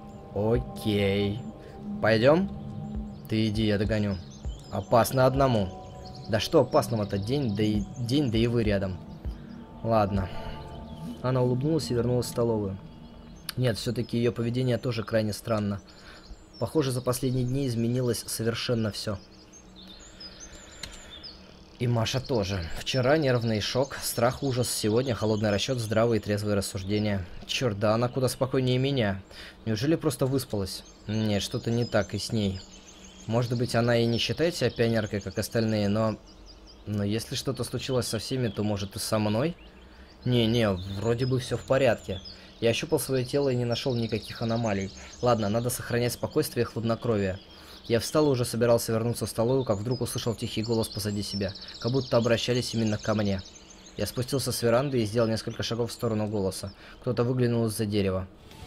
Окей. Пойдем? Ты иди, я догоню. Опасно одному. Да что опасного-то? День, да и день, да и вы рядом. Ладно. Она улыбнулась и вернулась в столовую. Нет, все-таки ее поведение тоже крайне странно. Похоже, за последние дни изменилось совершенно все. И Маша тоже. Вчера нервный шок, страх, ужас, сегодня холодный расчет, здравые и трезвые рассуждения. Черт, да она куда спокойнее меня. Неужели просто выспалась? Нет, что-то не так и с ней. Может быть, она и не считает себя пионеркой, как остальные, но... Но если что-то случилось со всеми, то может и со мной? Не-не, вроде бы все в порядке. Я ощупал свое тело и не нашел никаких аномалий. Ладно, надо сохранять спокойствие и хладнокровие. Я встал и уже собирался вернуться в столовую, как вдруг услышал тихий голос позади себя, как будто обращались именно ко мне. Я спустился с веранды и сделал несколько шагов в сторону голоса. Кто-то выглянул из-за дерева.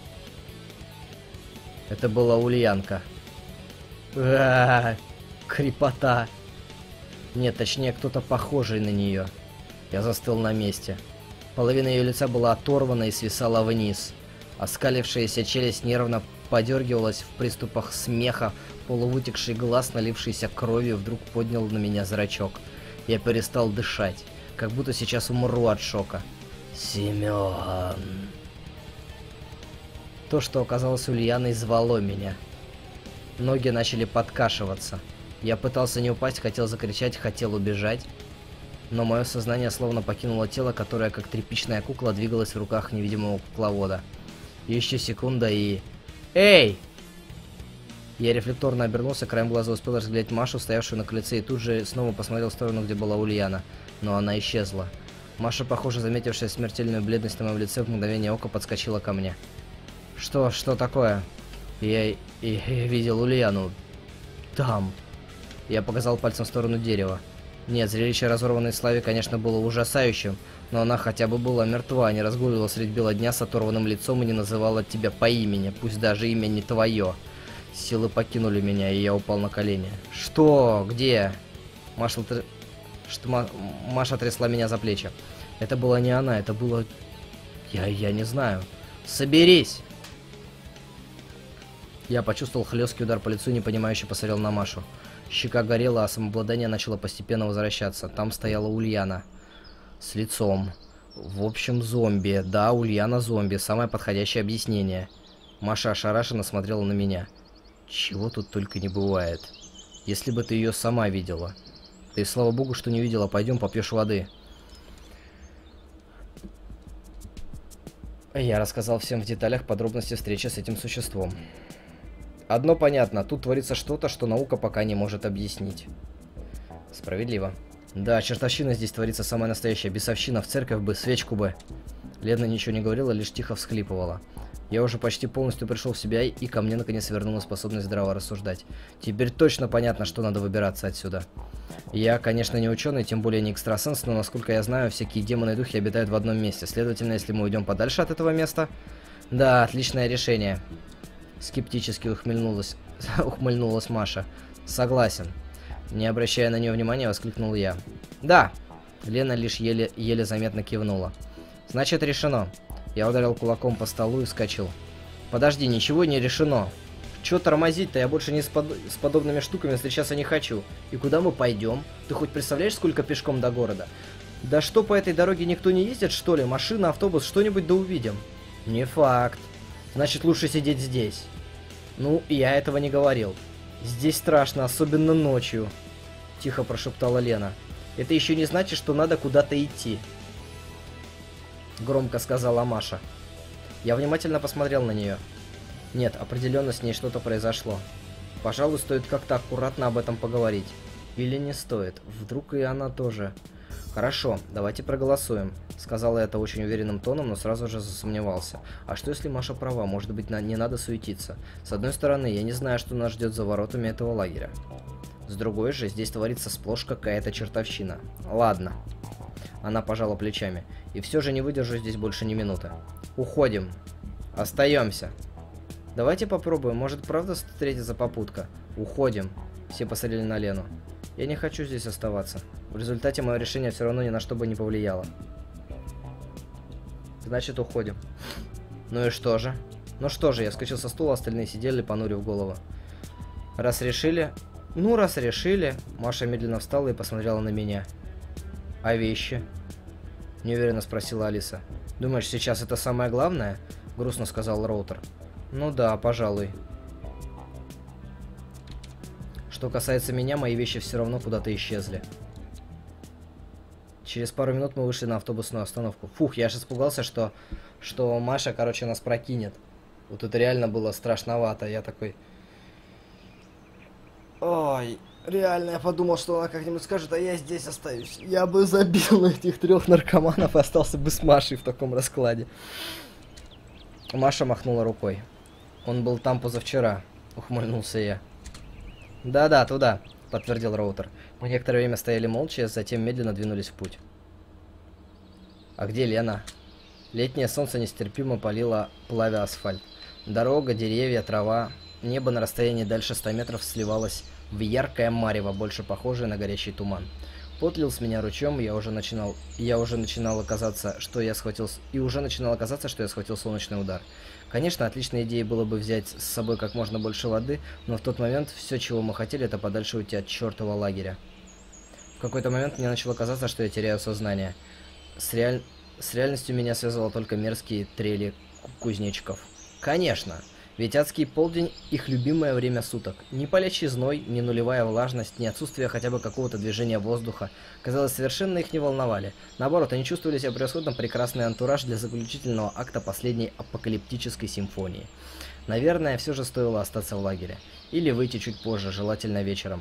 Это была Ульянка. А-а-а, крепота. Нет, точнее, кто-то похожий на нее. Я застыл на месте. Половина ее лица была оторвана и свисала вниз. Оскалившаяся челюсть нервно подергивалась в приступах смеха. Полувытекший глаз, налившийся кровью, вдруг поднял на меня зрачок. Я перестал дышать, как будто сейчас умру от шока. Семен. То, что оказалось Ульяной, звало меня. Ноги начали подкашиваться. Я пытался не упасть, хотел закричать, хотел убежать. Но мое сознание словно покинуло тело, которое, как тряпичная кукла, двигалось в руках невидимого кукловода. Еще секунда и... Эй! Я рефлекторно обернулся, краем глаза успел разглядеть Машу, стоявшую на крыльце, и тут же снова посмотрел в сторону, где была Ульяна. Но она исчезла. Маша, похоже, заметившая смертельную бледность на моем лице, в мгновение ока подскочила ко мне. Что? Что такое? Я, я, я видел Ульяну. Там. Я показал пальцем в сторону дерева. Нет, зрелище разорванной Слави, конечно, было ужасающим, но она хотя бы была мертва, не разгуливала средь бела дня с оторванным лицом и не называла тебя по имени, пусть даже имя не твое. Силы покинули меня, и я упал на колени. Что? Где? Маша, тр... Что, Ма... Маша трясла меня за плечи. Это была не она, это было... Я, я не знаю. Соберись! Я почувствовал хлесткий удар по лицу и непонимающе посмотрел на Машу. Щека горела, а самообладание начало постепенно возвращаться. Там стояла Ульяна. С лицом. В общем, зомби. Да, Ульяна зомби. Самое подходящее объяснение. Маша ошарашенно смотрела на меня. Чего тут только не бывает. Если бы ты ее сама видела. Да и слава богу, что не видела. Пойдем попьешь воды. Я рассказал всем в деталях подробности встречи с этим существом. Одно понятно, тут творится что-то, что наука пока не может объяснить. Справедливо. Да, чертовщина здесь творится самая настоящая, бесовщина, в церковь бы, свечку бы. Лена ничего не говорила, лишь тихо всхлипывала. Я уже почти полностью пришел в себя, и ко мне наконец вернула способность здраво рассуждать. Теперь точно понятно, что надо выбираться отсюда. Я, конечно, не ученый, тем более не экстрасенс, но, насколько я знаю, всякие демоны и духи обитают в одном месте. Следовательно, если мы уйдем подальше от этого места... Да, отличное решение. Скептически ухмыльнулась, ухмыльнулась Маша. Согласен. Не обращая на нее внимания, воскликнул я. Да. Лена лишь еле, еле заметно кивнула. Значит, решено. Я ударил кулаком по столу и вскочил. Подожди, ничего не решено. Чё тормозить-то? Я больше не с, под... с подобными штуками встречаться не хочу. И куда мы пойдем? Ты хоть представляешь, сколько пешком до города? Да что, по этой дороге никто не ездит, что ли? Машина, автобус, что-нибудь да увидим. Не факт. Значит, лучше сидеть здесь. Ну, я этого не говорил. Здесь страшно, особенно ночью. Тихо прошептала Лена. Это еще не значит, что надо куда-то идти. Громко сказала Маша. Я внимательно посмотрел на нее. Нет, определенно с ней что-то произошло. Пожалуй, стоит как-то аккуратно об этом поговорить. Или не стоит. Вдруг и она тоже... Хорошо, давайте проголосуем. Сказала это очень уверенным тоном, но сразу же засомневался. А что если Маша права? Может быть, на... не надо суетиться. С одной стороны, я не знаю, что нас ждет за воротами этого лагеря. С другой же, здесь творится сплошь какая-то чертовщина. Ладно. Она пожала плечами. И все же не выдержу здесь больше ни минуты. Уходим. Остаемся. Давайте попробуем. Может, правда встретится попутка? Уходим. Все посмотрели на Лену. Я не хочу здесь оставаться. В результате мое решение все равно ни на что бы не повлияло. Значит, уходим. Ну и что же? Ну что же, я вскочил со стула, остальные сидели, понурив голову. Раз решили... Ну, раз решили... Маша медленно встала и посмотрела на меня. А вещи? Неуверенно спросила Алиса. Думаешь, сейчас это самое главное? Грустно сказал Роутер. Ну да, пожалуй. Что касается меня, мои вещи все равно куда-то исчезли. Через пару минут мы вышли на автобусную остановку. Фух, я аж испугался, что, что Маша, короче, нас прокинет. Вот это реально было страшновато. Я такой... Ой, реально, я подумал, что она как-нибудь скажет, а я здесь остаюсь. Я бы забил на этих трех наркоманов и остался бы с Машей в таком раскладе. Маша махнула рукой. Он был там позавчера, ухмыльнулся я. Да-да, туда, подтвердил Роутер. Мы некоторое время стояли молча, затем медленно двинулись в путь. А где Лена? Летнее солнце нестерпимо палило, плавя асфальт. Дорога, деревья, трава, небо на расстоянии дальше ста метров сливалось в яркое марево, больше похожее на горящий туман. Пот лил с меня ручьем, я уже начинал, я уже начинал казаться, что я схватил, и уже начинало казаться, что я схватил солнечный удар. Конечно, отличной идеей было бы взять с собой как можно больше воды, но в тот момент все, чего мы хотели, это подальше уйти от чертова лагеря. В какой-то момент мне начало казаться, что я теряю сознание. С, реаль... с реальностью меня связывало только мерзкие трели кузнечиков. Конечно! Ведь адский полдень – их любимое время суток. Ни палящий зной, ни нулевая влажность, ни отсутствие хотя бы какого-то движения воздуха, казалось, совершенно их не волновали. Наоборот, они чувствовали себя превосходно прекрасный антураж для заключительного акта последней апокалиптической симфонии. Наверное, все же стоило остаться в лагере. Или выйти чуть позже, желательно вечером.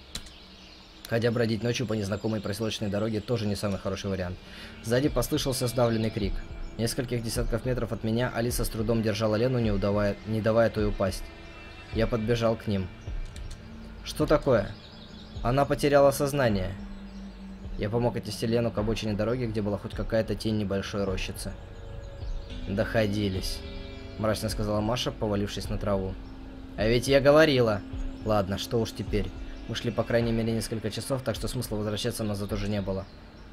Хотя бродить ночью по незнакомой проселочной дороге тоже не самый хороший вариант. Сзади послышался сдавленный крик. Нескольких десятков метров от меня Алиса с трудом держала Лену, не, удавая, не давая той упасть. Я подбежал к ним. Что такое? Она потеряла сознание. Я помог отнести Лену к обочине дороги, где была хоть какая-то тень небольшой рощицы. Доходились, мрачно сказала Маша, повалившись на траву. А ведь я говорила. Ладно, что уж теперь. Мы шли по крайней мере несколько часов, так что смысла возвращаться назад уже не было.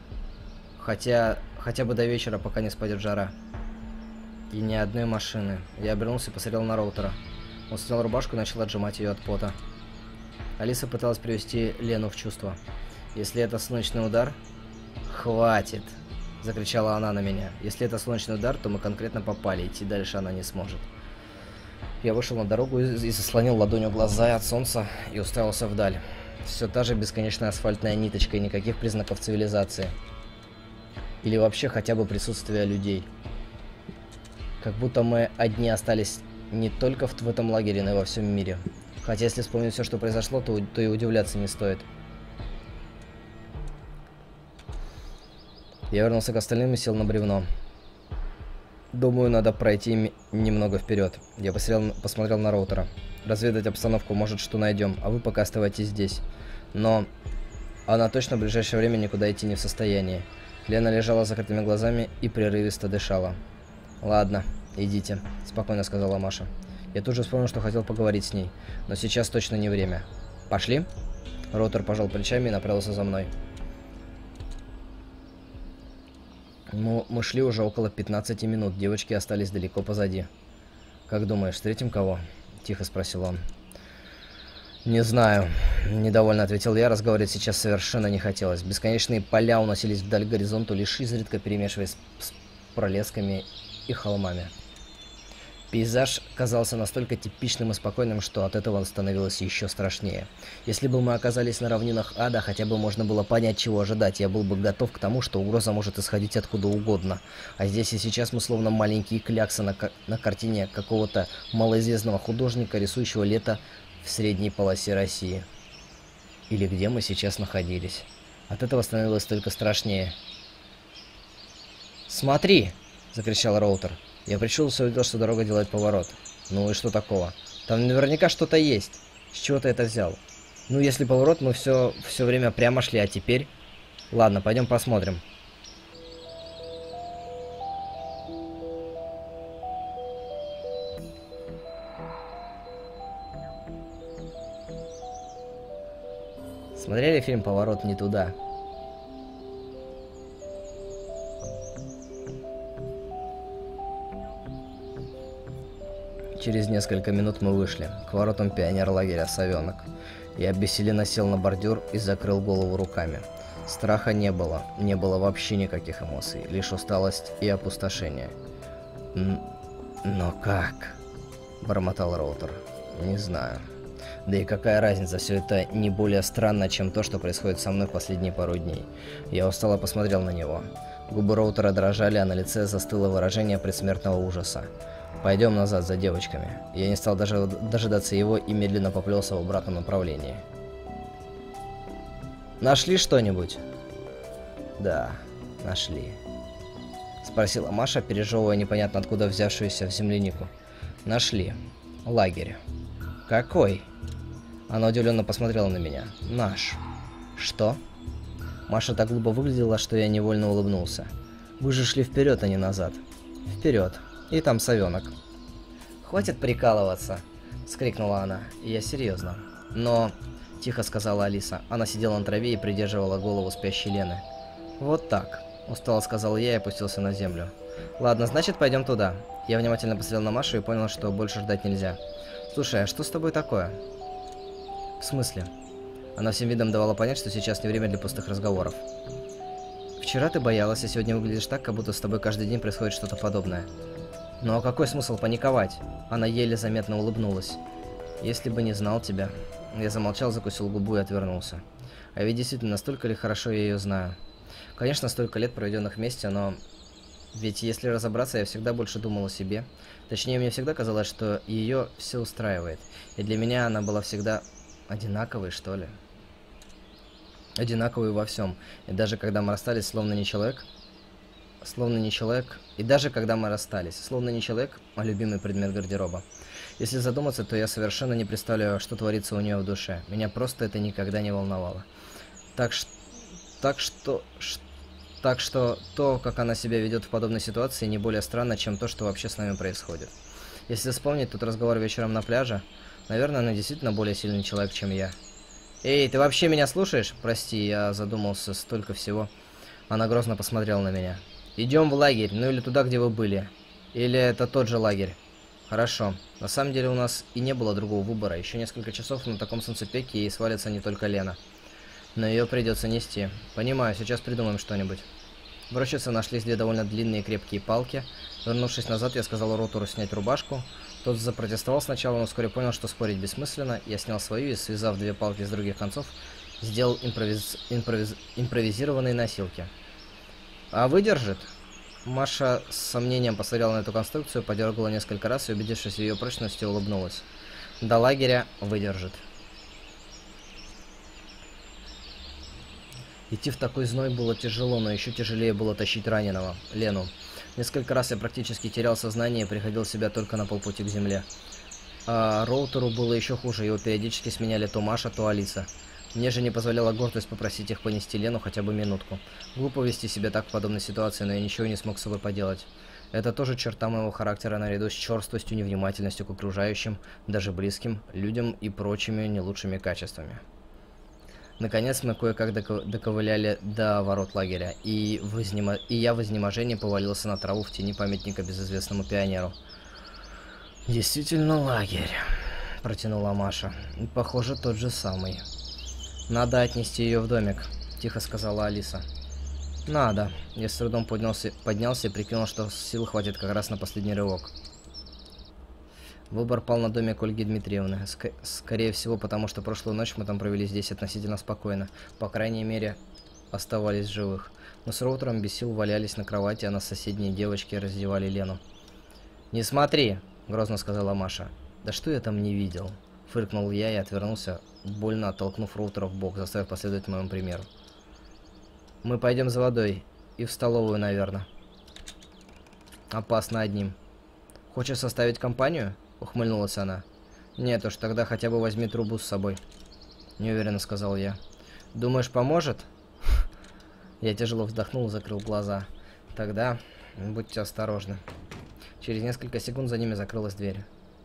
Хотя, хотя бы до вечера, пока не спадет жара. И ни одной машины. Я обернулся и посмотрел на Роутера. Он снял рубашку и начал отжимать ее от пота. Алиса пыталась привести Лену в чувство. Если это солнечный удар... Хватит! Закричала она на меня. Если это солнечный удар, то мы конкретно попали. Идти дальше она не сможет. Я вышел на дорогу и, и заслонил ладонью глаза от солнца и уставился вдаль. Все та же бесконечная асфальтная ниточка и никаких признаков цивилизации. Или вообще хотя бы присутствия людей. Как будто мы одни остались не только в, в этом лагере, но и во всем мире. Хотя если вспомнить все, что произошло, то, то и удивляться не стоит. Я вернулся к остальным и сел на бревно. Думаю, надо пройти немного вперед. Я посмотрел, посмотрел на Роутера. Разведать обстановку, может, что найдем, а вы пока оставайтесь здесь. Но она точно в ближайшее время никуда идти не в состоянии. Лена лежала с закрытыми глазами и прерывисто дышала. «Ладно, идите», — спокойно сказала Маша. Я тут же вспомнил, что хотел поговорить с ней, но сейчас точно не время. «Пошли?» Роутер пожал плечами и направился за мной. Ну, мы шли уже около пятнадцати минут, девочки остались далеко позади. «Как думаешь, встретим кого?» — тихо спросил он. «Не знаю», — недовольно ответил я, разговаривать сейчас совершенно не хотелось. Бесконечные поля уносились вдаль горизонту, лишь изредка перемешиваясь с пролесками и холмами. Пейзаж казался настолько типичным и спокойным, что от этого становилось еще страшнее. Если бы мы оказались на равнинах ада, хотя бы можно было понять, чего ожидать. Я был бы готов к тому, что угроза может исходить откуда угодно. А здесь и сейчас мы словно маленькие кляксы на, на картине какого-то малоизвестного художника, рисующего лето в средней полосе России. Или где мы сейчас находились. От этого становилось только страшнее. «Смотри!» — закричал Роутер. Я прищурился и увидел, что дорога делает поворот. Ну и что такого? Там наверняка что-то есть. С чего ты это взял? Ну, если поворот, мы все, все время прямо шли, а теперь... Ладно, пойдем посмотрим. Смотрели фильм «Поворот не туда»? Через несколько минут мы вышли к воротам пионер-лагеря «Совенок». Я обессиленно сел на бордюр и закрыл голову руками. Страха не было, не было вообще никаких эмоций, лишь усталость и опустошение. Н- «Но как?» — бормотал Роутер. «Не знаю. Да и какая разница, все это не более странно, чем то, что происходит со мной в последние пару дней. Я устало посмотрел на него. Губы Роутера дрожали, а на лице застыло выражение предсмертного ужаса. «Пойдем назад за девочками». Я не стал даже дожидаться его и медленно поплелся в обратном направлении. «Нашли что-нибудь?» «Да, нашли», — спросила Маша, пережевывая непонятно откуда взявшуюся в землянику. «Нашли. Лагерь». «Какой?» Она удивленно посмотрела на меня. «Наш». «Что?» Маша так глупо выглядела, что я невольно улыбнулся. «Вы же шли вперед, а не назад». «Вперед. И там совенок». «Хватит прикалываться!» — вскрикнула она. И я серьезно. «Но...» — тихо сказала Алиса. Она сидела на траве и придерживала голову спящей Лены. «Вот так», — устало сказал я и опустился на землю. «Ладно, значит, пойдем туда». Я внимательно посмотрел на Машу и понял, что больше ждать нельзя. «Слушай, а что с тобой такое?» «В смысле?» Она всем видом давала понять, что сейчас не время для пустых разговоров. «Вчера ты боялась, а сегодня выглядишь так, как будто с тобой каждый день происходит что-то подобное». «Ну а какой смысл паниковать?» Она еле заметно улыбнулась. «Если бы не знал тебя...» Я замолчал, закусил губу и отвернулся. А ведь действительно, настолько ли хорошо я ее знаю? Конечно, столько лет, проведенных вместе, но... Ведь если разобраться, я всегда больше думал о себе. Точнее, мне всегда казалось, что ее все устраивает. И для меня она была всегда одинаковой, что ли. Одинаковой во всем. И даже когда мы расстались, словно не человек... Словно не человек... И даже когда мы расстались, словно не человек, а любимый предмет гардероба. Если задуматься, то я совершенно не представляю, что творится у нее в душе. Меня просто это никогда не волновало. Так что... Так что... Так что то, как она себя ведет в подобной ситуации, не более странно, чем то, что вообще с нами происходит. Если вспомнить тот разговор вечером на пляже, наверное, она действительно более сильный человек, чем я. «Эй, ты вообще меня слушаешь?» «Прости, я задумался, столько всего». Она грозно посмотрела на меня. «Идем в лагерь, ну или туда, где вы были. Или это тот же лагерь?» «Хорошо. На самом деле у нас и не было другого выбора. Еще несколько часов на таком солнцепеке и свалится не только Лена. Но ее придется нести. Понимаю, сейчас придумаем что-нибудь». В рощице нашлись две довольно длинные и крепкие палки. Вернувшись назад, я сказал Роутеру снять рубашку. Тот запротестовал сначала, но вскоре понял, что спорить бессмысленно. Я снял свою и, связав две палки с других концов, сделал импровиз... Импровиз... импровизированные носилки. «А выдержит?» Маша с сомнением посмотрела на эту конструкцию, подергала несколько раз и, убедившись в ее прочности, улыбнулась. «До лагеря выдержит». Идти в такой зной было тяжело, но еще тяжелее было тащить раненого, Лену. Несколько раз я практически терял сознание и приходил в себя только на полпути к земле. А Роутеру было еще хуже, его периодически сменяли то Маша, то Алиса. Мне же не позволяла гордость попросить их понести Лену хотя бы минутку. Глупо вести себя так в подобной ситуации, но я ничего не смог с собой поделать. Это тоже черта моего характера наряду с черствостью, невнимательностью к окружающим, даже близким, людям и прочими не лучшими качествами. Наконец мы кое-как доков... доковыляли до ворот лагеря, и, в изнема... и я в изнеможении повалился на траву в тени памятника безызвестному пионеру. «Действительно лагерь», — протянула Маша. «Похоже, тот же самый». «Надо отнести ее в домик», — тихо сказала Алиса. «Надо». Я с трудом поднялся, поднялся и прикинул, что сил хватит как раз на последний рывок. Выбор пал на домик Ольги Дмитриевны. Ск скорее всего, потому что прошлую ночь мы там провели здесь относительно спокойно. По крайней мере, оставались живых. Мы с Роутером без сил валялись на кровати, а на соседней девочки раздевали Лену. «Не смотри!» — грозно сказала Маша. «Да что я там не видел?» — фыркнул я и отвернулся, больно оттолкнув Роутера в бок, заставив последовать моему примеру. «Мы пойдем за водой. И в столовую, наверное». «Опасно одним». «Хочешь составить компанию?» — ухмыльнулась она. «Нет уж, тогда хотя бы возьми трубу с собой», — неуверенно сказал я. «Думаешь, поможет?» Я тяжело вздохнул и закрыл глаза. «Тогда будьте осторожны». Через несколько секунд за ними закрылась дверь.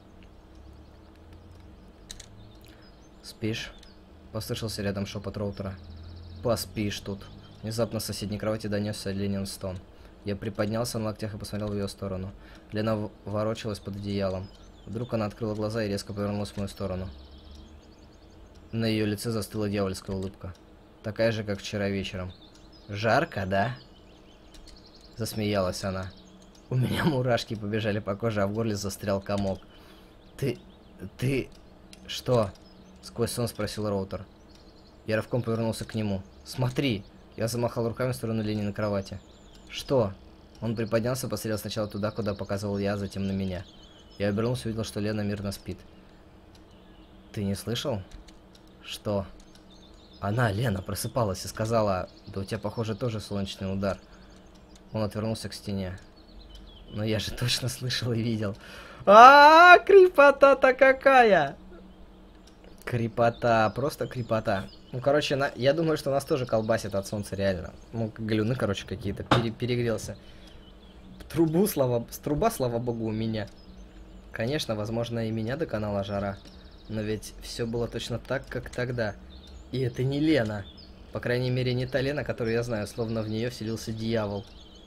«Спишь?» — послышался рядом шепот Роутера. «Поспишь тут». Внезапно с соседней кровати донесся Ленин стон. Я приподнялся на локтях и посмотрел в ее сторону. Лена ворочалась под одеялом. Вдруг она открыла глаза и резко повернулась в мою сторону. На ее лице застыла дьявольская улыбка. Такая же, как вчера вечером. «Жарко, да?» Засмеялась она. У меня мурашки побежали по коже, а в горле застрял комок. «Ты... ты... что?» Сквозь сон спросил Роутер. Я рывком повернулся к нему. «Смотри!» Я замахал руками в сторону Лени на кровати. «Что?» Он приподнялся, посмотрел сначала туда, куда показывал я, а затем на меня. Я обернулся и увидел, что Лена мирно спит. «Ты не слышал?» «Что?» Она, Лена, просыпалась и сказала: «Да у тебя, похоже, тоже солнечный удар». Он отвернулся к стене. «Но я же точно слышал и видел». А-а-а, крепота-то какая! Крепота, просто крепота. Ну, короче, на... я думаю, что нас тоже колбасит от солнца, реально. Ну, галюны, короче, какие-то. Пере... Перегрелся. Трубу, слава... С труба, слава богу, у меня. Конечно, возможно, и меня доконала жара. Но ведь все было точно так, как тогда. И это не Лена. По крайней мере, не та Лена, которую я знаю, словно в нее вселился дьявол.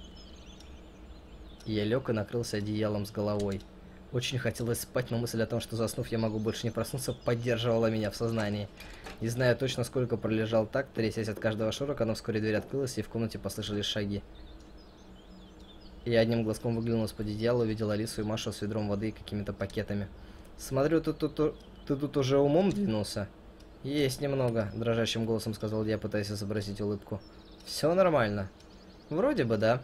Я лег и накрылся одеялом с головой. Очень хотелось спать, но мысль о том, что заснув я могу больше не проснуться, поддерживала меня в сознании. Не зная точно, сколько пролежал так, трясясь от каждого шорока, но вскоре дверь открылась, и в комнате послышались шаги. Я одним глазком выглянул из-под одеяла, увидел Алису и Машу с ведром воды и какими-то пакетами. «Смотрю, ты тут, ты, ты тут уже умом двинулся?» «Есть немного», — дрожащим голосом сказал я, пытаясь изобразить улыбку. «Все нормально?» «Вроде бы, да».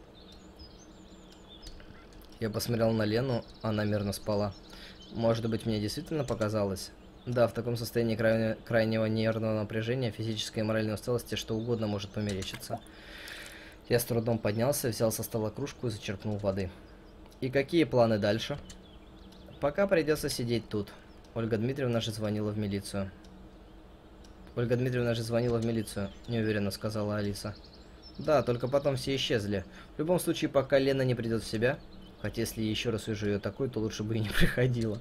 Я посмотрел на Лену, она мирно спала. Может быть, мне действительно показалось? Да, в таком состоянии крайне, крайнего нервного напряжения, физической и моральной усталости, что угодно может померещиться. Я с трудом поднялся, взял со стола кружку и зачерпнул воды. «И какие планы дальше?» «Пока придется сидеть тут. Ольга Дмитриевна же звонила в милицию». «Ольга Дмитриевна же звонила в милицию», — неуверенно сказала Алиса. «Да, только потом все исчезли. В любом случае, пока Лена не придет в себя... Хотя если я еще раз увижу ее такой, то лучше бы и не приходила».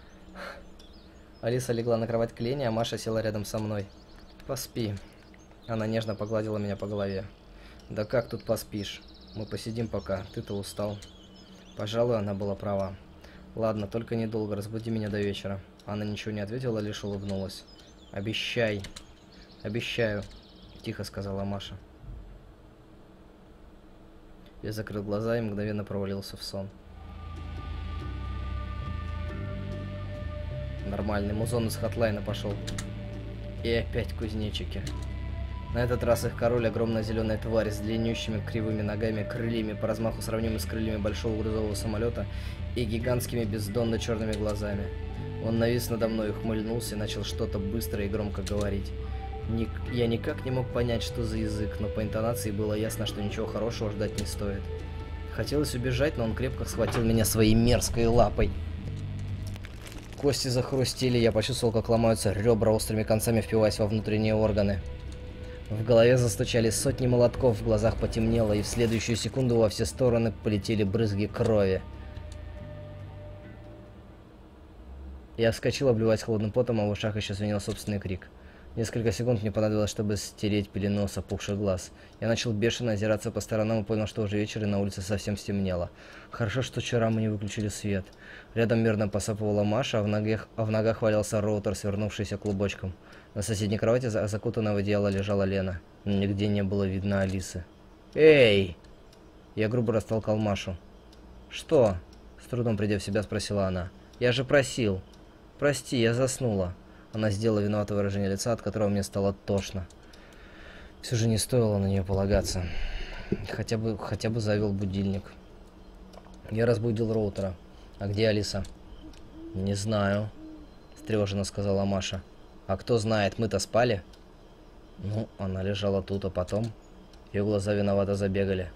Алиса легла на кровать к Лене, а Маша села рядом со мной. «Поспи». Она нежно погладила меня по голове. «Да как тут поспишь? Мы посидим пока, ты-то устал». Пожалуй, она была права. «Ладно, только недолго, разбуди меня до вечера». Она ничего не ответила, лишь улыбнулась. «Обещай». «Обещаю», — тихо сказала Маша. Я закрыл глаза и мгновенно провалился в сон. Нормальный музон из Хатлайна пошел. И опять кузнечики. На этот раз их король — огромная зеленая тварь с длиннющими кривыми ногами, крыльями, по размаху сравнимыми с крыльями большого грузового самолета, и гигантскими бездонно черными глазами. Он навис надо мной, ухмыльнулся и начал что-то быстро и громко говорить. Ник... Я никак не мог понять, что за язык, но по интонации было ясно, что ничего хорошего ждать не стоит. Хотелось убежать, но он крепко схватил меня своей мерзкой лапой. Кости захрустели, я почувствовал, как ломаются ребра, острыми концами впиваясь во внутренние органы. В голове застучали сотни молотков, в глазах потемнело, и в следующую секунду во все стороны полетели брызги крови. Я вскочил, обливаясь холодным потом, а в ушах еще звенел собственный крик. Несколько секунд мне понадобилось, чтобы стереть пелену с опухших глаз. Я начал бешено озираться по сторонам и понял, что уже вечер и на улице совсем стемнело. Хорошо, что вчера мы не выключили свет. Рядом мирно посапывала Маша, а в ногах, а в ногах валялся Роутер, свернувшийся клубочком. На соседней кровати, закутанная в одеяло, лежала Лена. Но нигде не было видно Алисы. «Эй!» Я грубо растолкал Машу. «Что?» — с трудом придя в себя, спросила она. «Я же просил. Прости, я заснула». Она сделала виноватое выражение лица, от которого мне стало тошно. Все же не стоило на нее полагаться. Хотя бы, хотя бы завел будильник. Я разбудил Роутера. «А где Алиса?» «Не знаю», — встревоженно сказала Маша. «А кто знает, мы-то спали?» «Ну, она лежала тут, а потом...» Ее глаза виновато забегали.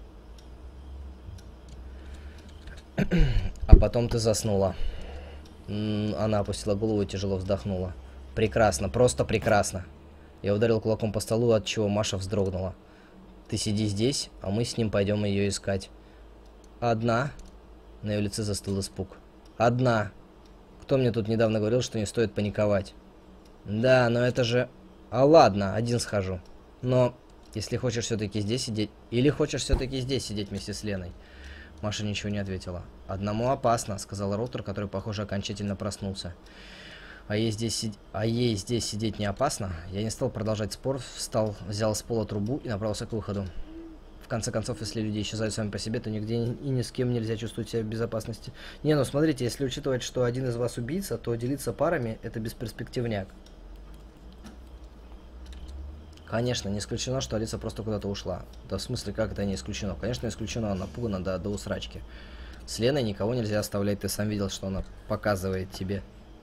«А потом ты заснула». Она опустила голову и тяжело вздохнула. «Прекрасно, просто прекрасно». Я ударил кулаком по столу, от чего Маша вздрогнула. «Ты сиди здесь, а мы с ним пойдем ее искать». «Одна?» На ее лице застыл испуг. «Одна. Кто мне тут недавно говорил, что не стоит паниковать?» «Да, но это же...» «А ладно, один схожу. Но если хочешь все-таки здесь сидеть... Или хочешь все-таки здесь сидеть вместе с Леной?» Маша ничего не ответила. «Одному опасно», — сказал Роутер, который, похоже, окончательно проснулся. А ей, здесь си... а ей здесь сидеть не опасно? Я не стал продолжать спор, встал, взял с пола трубу и направился к выходу. В конце концов, если люди исчезают сами по себе, то нигде и ни с кем нельзя чувствовать себя в безопасности. Не, ну смотрите, если учитывать, что один из вас убийца, то делиться парами — это бесперспективняк. Конечно, не исключено, что Алиса просто куда-то ушла. Да в смысле, как это не исключено? Конечно, исключено, она напугана до, до усрачки. С Леной никого нельзя оставлять, ты сам видел, что она показывает тебе.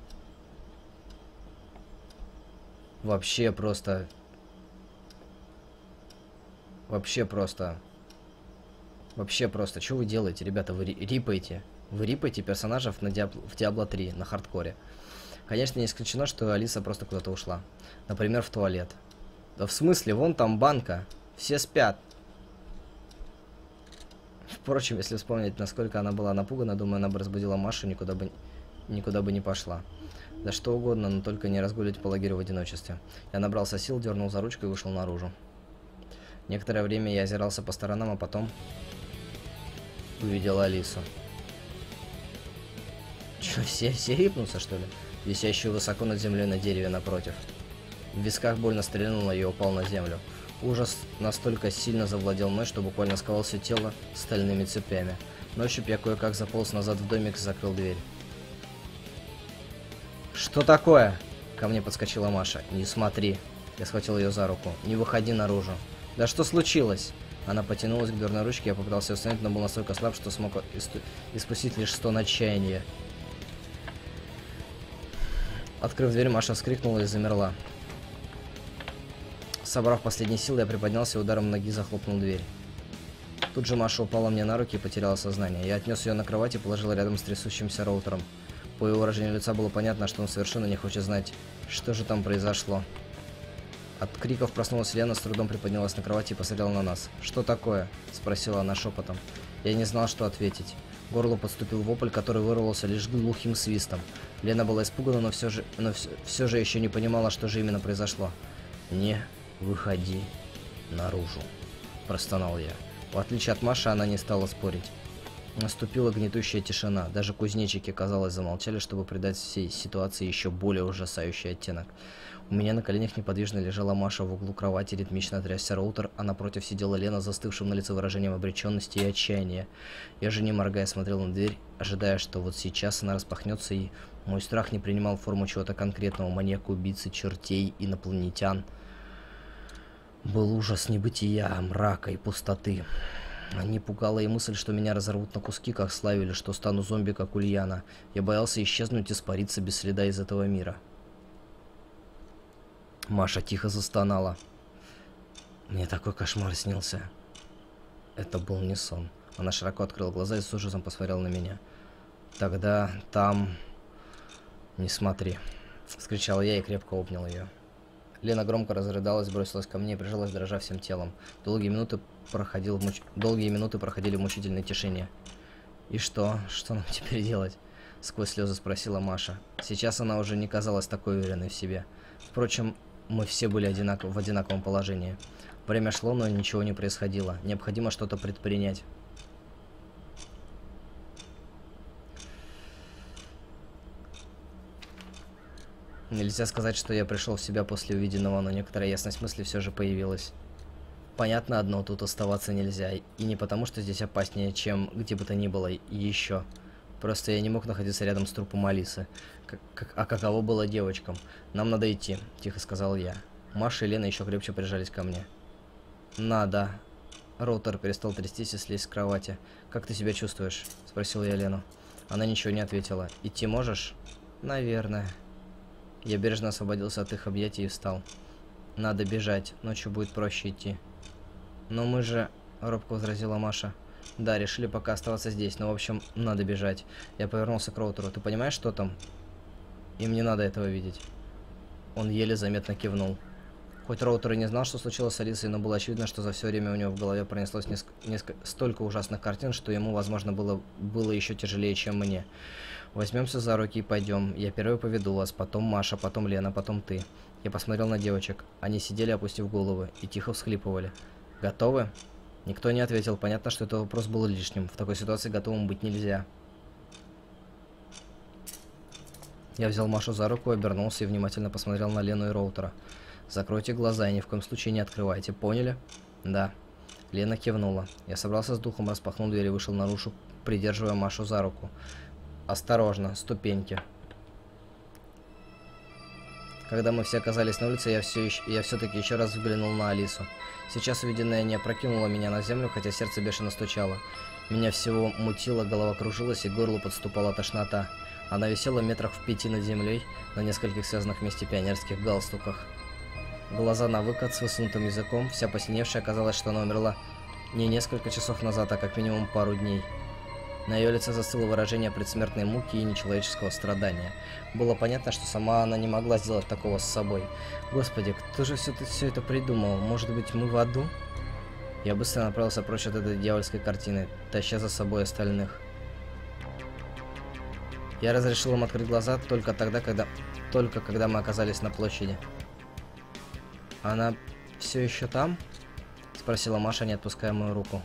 Вообще просто... Вообще просто... Вообще просто. Что вы делаете, ребята? Вы рипаете. Вы рипаете персонажев на Диабло, в Диабло три, на хардкоре. Конечно, не исключено, что Алиса просто куда-то ушла. Например, в туалет. Да в смысле, вон там банка. Все спят. Впрочем, если вспомнить, насколько она была напугана, думаю, она бы разбудила Машу, никуда бы, никуда бы не пошла. Да что угодно, но только не разгуливать по лагерю в одиночестве. Я набрался сил, дернул за ручку и вышел наружу. Некоторое время я озирался по сторонам, а потом увидел Алису. Че, все, все рипнутся, что ли? Висящую высоко над землей на дереве напротив. В висках больно стрельнуло, и упал на землю. Ужас настолько сильно завладел мной, что буквально сковал все тело стальными цепями. На ощупь я кое-как заполз назад в домик и закрыл дверь. «Что такое?» Ко мне подскочила Маша. «Не смотри». Я схватил ее за руку. «Не выходи наружу». «Да что случилось?» Она потянулась к дверной ручке, я попытался установить, но был настолько слаб, что смог испустить лишь стон отчаяния. Открыв дверь, Маша вскрикнула и замерла. Собрав последние силы, я приподнялся и ударом ноги захлопнул дверь. Тут же Маша упала мне на руки и потеряла сознание. Я отнес ее на кровать и положил рядом с трясущимся роутером. По его выражению лица было понятно, что он совершенно не хочет знать, что же там произошло. От криков проснулась Лена, с трудом приподнялась на кровати и посмотрела на нас. «Что такое?» – спросила она шепотом. Я не знал, что ответить. К горлу подступил вопль, который вырвался лишь глухим свистом. Лена была испугана, но все же, но все, все же еще не понимала, что же именно произошло. «Не выходи наружу», – простонал я. В отличие от Маши, она не стала спорить. Наступила гнетущая тишина. Даже кузнечики, казалось, замолчали, чтобы придать всей ситуации еще более ужасающий оттенок. У меня на коленях неподвижно лежала Маша, в углу кровати ритмично трясся роутер, а напротив сидела Лена, застывшим на лице выражением обреченности и отчаяния. Я же, не моргая, смотрел на дверь, ожидая, что вот сейчас она распахнется, и мой страх не принимал форму чего-то конкретного: маньяка, убийцы, чертей, инопланетян. Был ужас небытия, мрака и пустоты. Не пугала и мысль, что меня разорвут на куски, как Славю, или что стану зомби, как Ульяна. Я боялся исчезнуть и испариться без следа из этого мира. Маша тихо застонала. Мне такой кошмар снился. Это был не сон. Она широко открыла глаза и с ужасом посмотрела на меня. Тогда там... Не смотри. Вскричал я и крепко обнял ее. Лена громко разрыдалась, бросилась ко мне и прижалась, дрожа всем телом. Долгие минуты, проходил в муч... Долгие минуты проходили в мучительной тишине. «И что? Что нам теперь делать?» — сквозь слезы спросила Маша. Сейчас она уже не казалась такой уверенной в себе. Впрочем, мы все были одинаков... в одинаковом положении. Время шло, но ничего не происходило. Необходимо что-то предпринять. Нельзя сказать, что я пришел в себя после увиденного, но некоторая ясность мысли все же появилась. Понятно одно, тут оставаться нельзя. И не потому, что здесь опаснее, чем где бы то ни было еще. Просто я не мог находиться рядом с трупом Алисы. Как, как, а каково было девочкам? Нам надо идти, тихо сказал я. Маша и Лена еще крепче прижались ко мне. Надо. Роутер перестал трястись и слезть с кровати. «Как ты себя чувствуешь?» — спросил я Лену. Она ничего не ответила. «Идти можешь?» «Наверное». Я бережно освободился от их объятий и встал. «Надо бежать, ночью будет проще идти». «Но мы же...» — робко возразила Маша. «Да, решили пока оставаться здесь, но в общем, надо бежать». Я повернулся к роутеру. «Ты понимаешь, что там?» «Им не надо этого видеть». Он еле заметно кивнул. Хоть роутер и не знал, что случилось с Алисой, но было очевидно, что за все время у него в голове пронеслось несколько, несколько, столько ужасных картин, что ему, возможно, было, было еще тяжелее, чем мне. «Возьмемся за руки и пойдем. Я первый поведу вас, потом Маша, потом Лена, потом ты». Я посмотрел на девочек. Они сидели, опустив головы, и тихо всхлипывали. «Готовы?» Никто не ответил. Понятно, что этот вопрос был лишним. В такой ситуации готовым быть нельзя. Я взял Машу за руку, обернулся и внимательно посмотрел на Лену и роутера. «Закройте глаза и ни в коем случае не открывайте. Поняли?» «Да». Лена кивнула. Я собрался с духом, распахнул дверь и вышел наружу, придерживая Машу за руку. «Осторожно, ступеньки». Когда мы все оказались на улице, я все еще, я все-таки еще раз взглянул на Алису. Сейчас увиденное не опрокинуло меня на землю, хотя сердце бешено стучало. Меня всего мутило, голова кружилась, и к горлу подступала тошнота. Она висела метрах в пяти над землей, на нескольких связанных вместе пионерских галстуках. Глаза на выкат с высунутым языком, вся посиневшая, казалось, что она умерла не несколько часов назад, а как минимум пару дней. На ее лице застыло выражение предсмертной муки и нечеловеческого страдания. Было понятно, что сама она не могла сделать такого с собой. Господи, кто же все, все это придумал? Может быть, мы в аду? Я быстро направился прочь от этой дьявольской картины, таща за собой остальных. Я разрешил им открыть глаза только тогда, когда... Только когда мы оказались на площади. «Она все еще там?» — спросила Маша, не отпуская мою руку.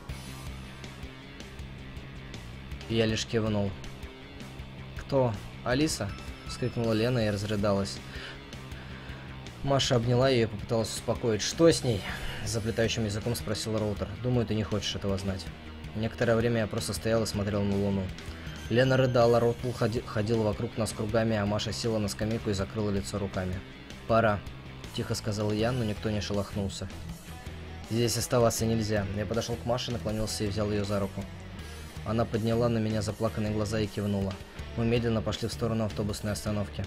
Я лишь кивнул. «Кто? Алиса?» — вскрикнула Лена и разрыдалась. Маша обняла ее и попыталась успокоить. «Что с ней?» — заплетающим языком спросил Роутер. «Думаю, ты не хочешь этого знать». Некоторое время я просто стоял и смотрел на Луну. Лена рыдала, Роутер ходи ходил вокруг нас кругами, а Маша села на скамейку и закрыла лицо руками. «Пора», — тихо сказал я, но никто не шелохнулся. «Здесь оставаться нельзя». Я подошел к Маше, наклонился и взял ее за руку. Она подняла на меня заплаканные глаза и кивнула. Мы медленно пошли в сторону автобусной остановки.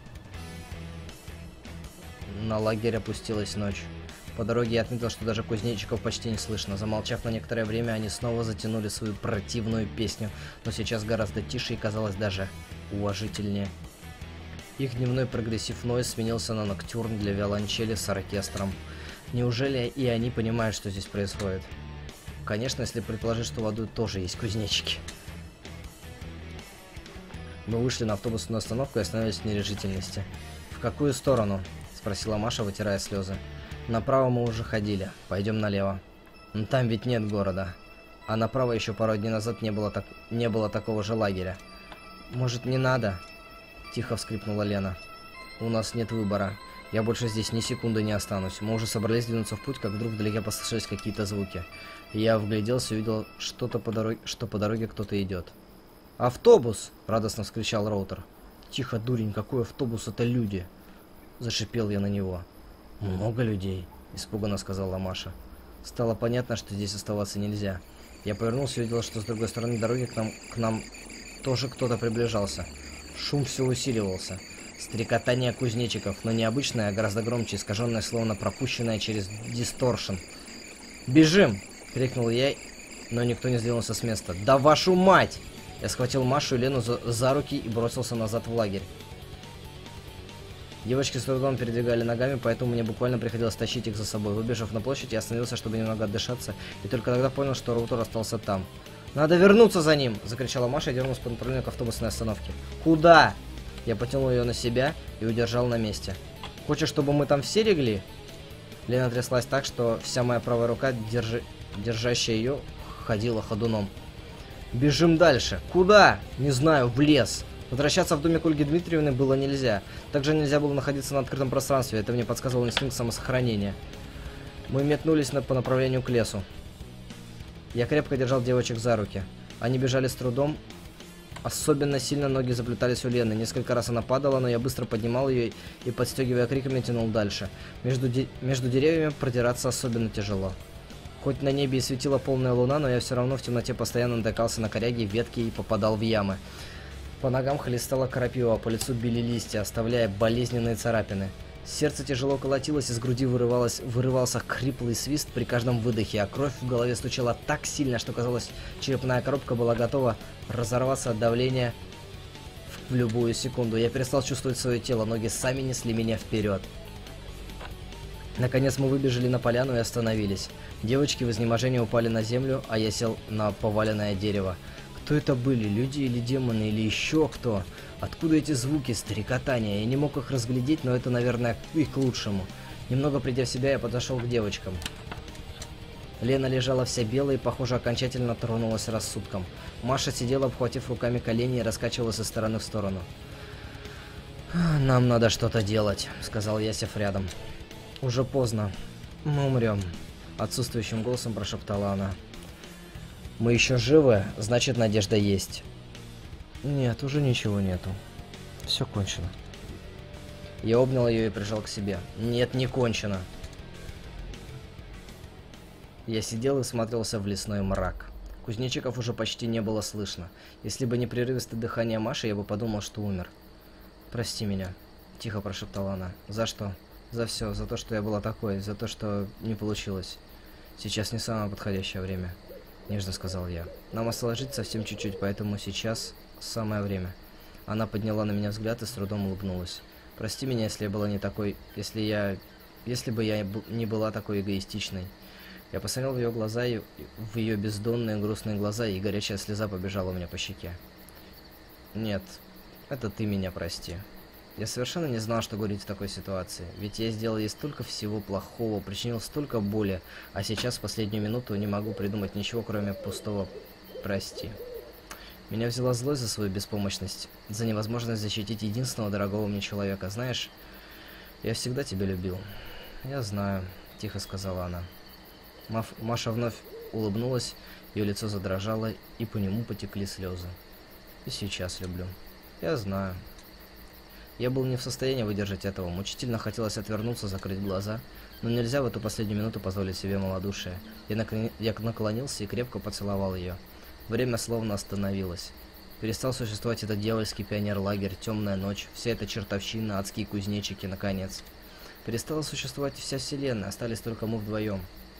На лагерь опустилась ночь. По дороге я отметил, что даже кузнечиков почти не слышно. Замолчав на некоторое время, они снова затянули свою противную песню, но сейчас гораздо тише и казалось даже уважительнее. Их дневной прогрессив нойз сменился на ноктюрн для виолончели с оркестром. Неужели и они понимают, что здесь происходит? Конечно, если предположить, что в аду тоже есть кузнечики. Мы вышли на автобусную остановку и остановились в нерешительности. «В какую сторону?» — спросила Маша, вытирая слезы. «Направо мы уже ходили. Пойдем налево». «Но там ведь нет города. А направо еще пару дней назад не было, так... не было такого же лагеря». «Может, не надо?» — тихо вскрипнула Лена. «У нас нет выбора. Я больше здесь ни секунды не останусь. Мы уже собрались двинуться в путь, как вдруг вдалеке послышались какие-то звуки. Я вгляделся и увидел, что-то по дороге, что по дороге кто-то идет. «Автобус!» — радостно вскричал Роутер. «Тихо, дурень, какой автобус? Это люди!» Зашипел я на него. «Много людей!» — испуганно сказала Маша. Стало понятно, что здесь оставаться нельзя. Я повернулся и увидел, что с другой стороны дороги к нам, к нам тоже кто-то приближался. Шум все усиливался. Стрекотание кузнечиков, но не обычное, а гораздо громче, искаженное, словно пропущенное через дисторшн. «Бежим!» — крикнул я, но никто не сдвинулся с места. «Да вашу мать!» Я схватил Машу и Лену за, за руки и бросился назад в лагерь. Девочки с трудом передвигали ногами, поэтому мне буквально приходилось тащить их за собой. Выбежав на площадь, я остановился, чтобы немного отдышаться, и только тогда понял, что Роутер остался там. «Надо вернуться за ним!» — закричала Маша и дернулась по направлению к автобусной остановке. «Куда?» Я потянул ее на себя и удержал на месте. «Хочешь, чтобы мы там все легли?» Лена тряслась так, что вся моя правая рука, держи... держащая ее, ходила ходуном. «Бежим дальше!» «Куда?» «Не знаю, в лес!» Возвращаться в домик Ольги Дмитриевны было нельзя. Также нельзя было находиться на открытом пространстве. Это мне подсказывал инстинкт самосохранения. Мы метнулись на... по направлению к лесу. Я крепко держал девочек за руки. Они бежали с трудом. Особенно сильно ноги заплетались у Лены. Несколько раз она падала, но я быстро поднимал ее и, подстегивая криками, тянул дальше. Между, де... Между деревьями продираться особенно тяжело. Хоть на небе и светила полная луна, но я все равно в темноте постоянно натыкался на коряги, ветки и попадал в ямы. По ногам хлестала крапива, по лицу били листья, оставляя болезненные царапины. Сердце тяжело колотилось, из груди вырывалось, вырывался хриплый свист при каждом выдохе, а кровь в голове стучала так сильно, что казалось, черепная коробка была готова разорваться от давления в любую секунду. Я перестал чувствовать свое тело, ноги сами несли меня вперед. Наконец мы выбежали на поляну и остановились. Девочки в изнеможении упали на землю, а я сел на поваленное дерево. Кто это были? Люди или демоны, или еще кто? Откуда эти звуки, стрекотания? Я не мог их разглядеть, но это, наверное, и к лучшему. Немного придя в себя, я подошел к девочкам. Лена лежала вся белая и, похоже, окончательно тронулась рассудком. Маша сидела, обхватив руками колени, и раскачивалась из стороны в сторону. «Нам надо что-то делать», — сказал я, сев рядом. «Уже поздно. Мы умрем», — отсутствующим голосом прошептала она. «Мы еще живы, значит, надежда есть». «Нет, уже ничего нету. Все кончено». Я обнял ее и прижал к себе. Нет, не кончено. Я сидел и смотрелся в лесной мрак. Кузнечиков уже почти не было слышно. Если бы не прерывистое дыхание Маши, я бы подумал, что умер. «Прости меня», — тихо прошептала она. «За что?» «За все. За то, что я была такой. За то, что не получилось. Сейчас не самое подходящее время», — нежно сказал я. «Нам осталось жить совсем чуть-чуть, поэтому сейчас самое время». Она подняла на меня взгляд и с трудом улыбнулась. «Прости меня, если я была не такой... Если я... Если бы я не была такой эгоистичной». Я посмотрел в ее глаза, и в ее бездонные грустные глаза, и горячая слеза побежала у меня по щеке. «Нет, это ты меня прости. Я совершенно не знал, что говорить в такой ситуации, ведь я сделал ей столько всего плохого, причинил столько боли, а сейчас в последнюю минуту не могу придумать ничего, кроме пустого «прости». Меня взяла злость за свою беспомощность, за невозможность защитить единственного дорогого мне человека. Знаешь, я всегда тебя любил». «Я знаю», — тихо сказала она. Маф Маша вновь улыбнулась, ее лицо задрожало, и по нему потекли слезы. «И сейчас люблю». «Я знаю». Я был не в состоянии выдержать этого, мучительно хотелось отвернуться, закрыть глаза, но нельзя в эту последнюю минуту позволить себе малодушие. Я, наклон... Я наклонился и крепко поцеловал ее. Время словно остановилось. Перестал существовать этот дьявольский пионер-лагерь, темная ночь, вся эта чертовщина, адские кузнечики, наконец. Перестала существовать вся вселенная, остались только мы вдвоем.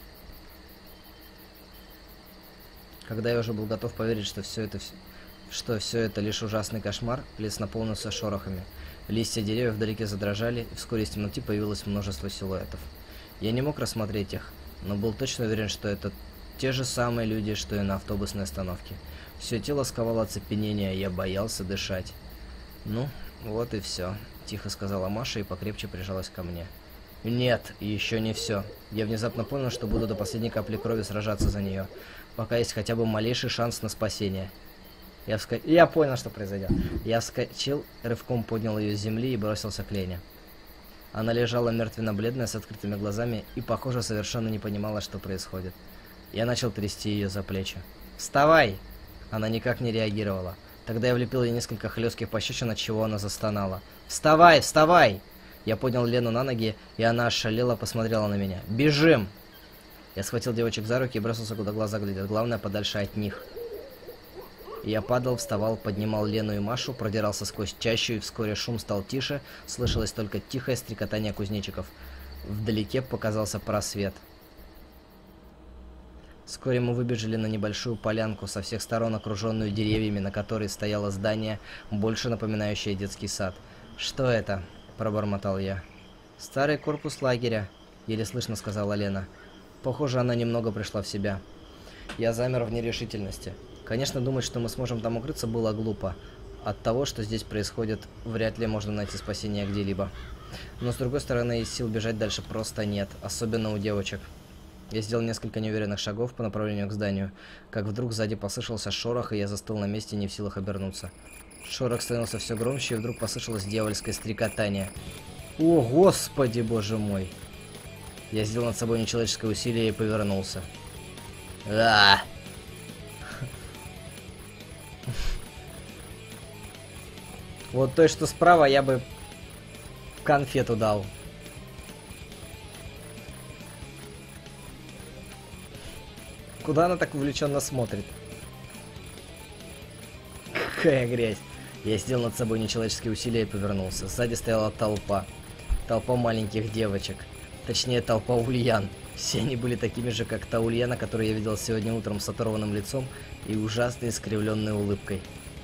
Когда я уже был готов поверить, что все это, что все это лишь ужасный кошмар, лес наполнился шорохами. Листья деревьев вдалеке задрожали, и вскоре из темноты появилось множество силуэтов. Я не мог рассмотреть их, но был точно уверен, что это те же самые люди, что и на автобусной остановке. Все тело сковало оцепенение, я боялся дышать. «Ну, вот и все», — тихо сказала Маша и покрепче прижалась ко мне. «Нет, еще не все. Я внезапно понял, что буду до последней капли крови сражаться за нее, пока есть хотя бы малейший шанс на спасение». Я, вска... Я понял, что произойдет. Я вскочил, рывком поднял ее с земли и бросился к Лене. Она лежала мертвенно-бледная, с открытыми глазами, и, похоже, совершенно не понимала, что происходит. Я начал трясти ее за плечи. «Вставай!» Она никак не реагировала. Тогда я влепил ей несколько хлестких пощечин, от чего она застонала. «Вставай! Вставай!» Я поднял Лену на ноги, и она ошалела, посмотрела на меня. «Бежим!» Я схватил девочек за руки и бросился, куда глаза глядят. Главное, подальше от них. Я падал, вставал, поднимал Лену и Машу, продирался сквозь чащу, и вскоре шум стал тише, слышалось только тихое стрекотание кузнечиков. Вдалеке показался просвет. Вскоре мы выбежали на небольшую полянку, со всех сторон окруженную деревьями, на которой стояло здание, больше напоминающее детский сад. «Что это?» – пробормотал я. «Старый корпус лагеря», – еле слышно сказала Лена. Похоже, она немного пришла в себя. Я замер в нерешительности. Конечно, думать, что мы сможем там укрыться, было глупо. От того, что здесь происходит, вряд ли можно найти спасение где-либо. Но с другой стороны, из сил бежать дальше просто нет, особенно у девочек. Я сделал несколько неуверенных шагов по направлению к зданию, как вдруг сзади послышался шорох, и я застыл на месте, не в силах обернуться. Шорох становился все громче, и вдруг послышалось дьявольское стрекотание. О, господи, боже мой! Я сделал над собой нечеловеческое усилие и повернулся. А! Вот той, что справа, я бы конфету дал. Куда она так увлеченно смотрит? Какая грязь. Я сделал над собой нечеловеческие усилия и повернулся. Сзади стояла толпа. Толпа маленьких девочек. Точнее, толпа ульян. Все они были такими же, как та ульяна, которую я видел сегодня утром с оторванным лицом и ужасно искривленной улыбкой.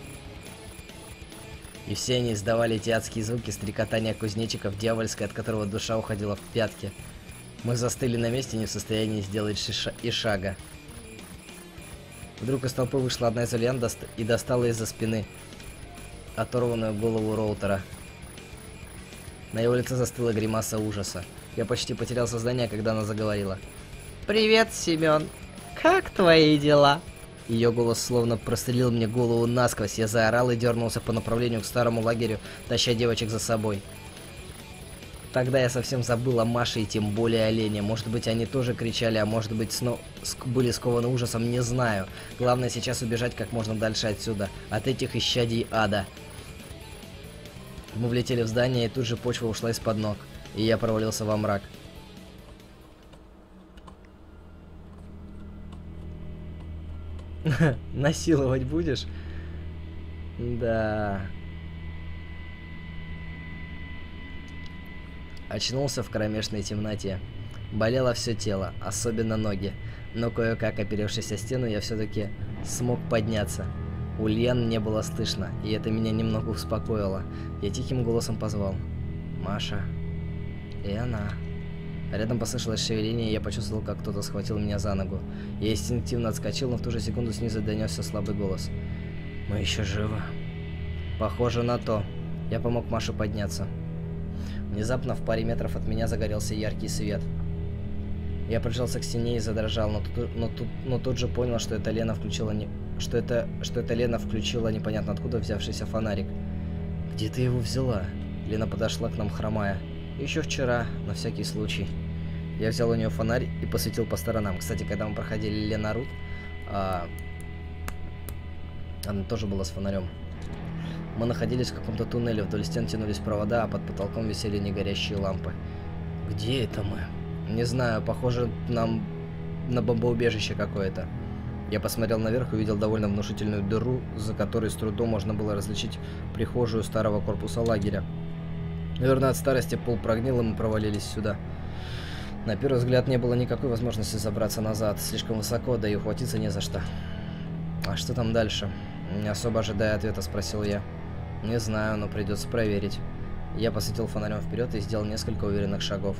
И все они издавали эти адские звуки стрекотания кузнечиков, дьявольское, от которого душа уходила в пятки. Мы застыли на месте, не в состоянии сделать шиша и шага. Вдруг из толпы вышла одна из ульян дост и достала из-за спины оторванную голову Роутера. На его лице застыла гримаса ужаса. Я почти потерял сознание, когда она заговорила. «Привет, Семен. Как твои дела?» Ее голос словно прострелил мне голову насквозь. Я заорал и дернулся по направлению к старому лагерю, таща девочек за собой. Тогда я совсем забыл о Маше и тем более о Лене. Может быть, они тоже кричали, а может быть, сно... ск... были скованы ужасом, не знаю. Главное сейчас убежать как можно дальше отсюда, от этих исчадий ада. Мы влетели в здание, и тут же почва ушла из-под ног, и я провалился во мрак. Насиловать будешь? Да. Очнулся в кромешной темноте. Болело все тело, особенно ноги. Но кое-как, оперевшись о стену, я все-таки смог подняться. Ульян не было слышно, и это меня немного успокоило. Я тихим голосом позвал: «Маша». И она. Рядом послышалось шевеление, и я почувствовал, как кто-то схватил меня за ногу. Я инстинктивно отскочил, но в ту же секунду снизу донесся слабый голос: «Мы еще живы». Похоже на то. Я помог Маше подняться. Внезапно в паре метров от меня загорелся яркий свет. Я прижался к стене и задрожал, но тут, но тут, но тут же понял, что это Лена включила не, что это, что это Лена включила непонятно откуда взявшийся фонарик. «Где ты его взяла?» Лена подошла к нам, хромая. «Еще вчера, на всякий случай». Я взял у нее фонарь и посветил по сторонам. Кстати, когда мы проходили Лена Рут, а... она тоже была с фонарем. Мы находились в каком-то туннеле, вдоль стен тянулись провода, а под потолком висели негорящие лампы. «Где это мы?» «Не знаю, похоже нам на бомбоубежище какое-то». Я посмотрел наверх и увидел довольно внушительную дыру, за которой с трудом можно было различить прихожую старого корпуса лагеря. Наверное, от старости пол прогнил, и мы провалились сюда. На первый взгляд не было никакой возможности забраться назад. Слишком высоко, да и ухватиться не за что. «А что там дальше?» Не особо ожидая ответа, спросил я. «Не знаю, но придется проверить». Я посветил фонарем вперед и сделал несколько уверенных шагов.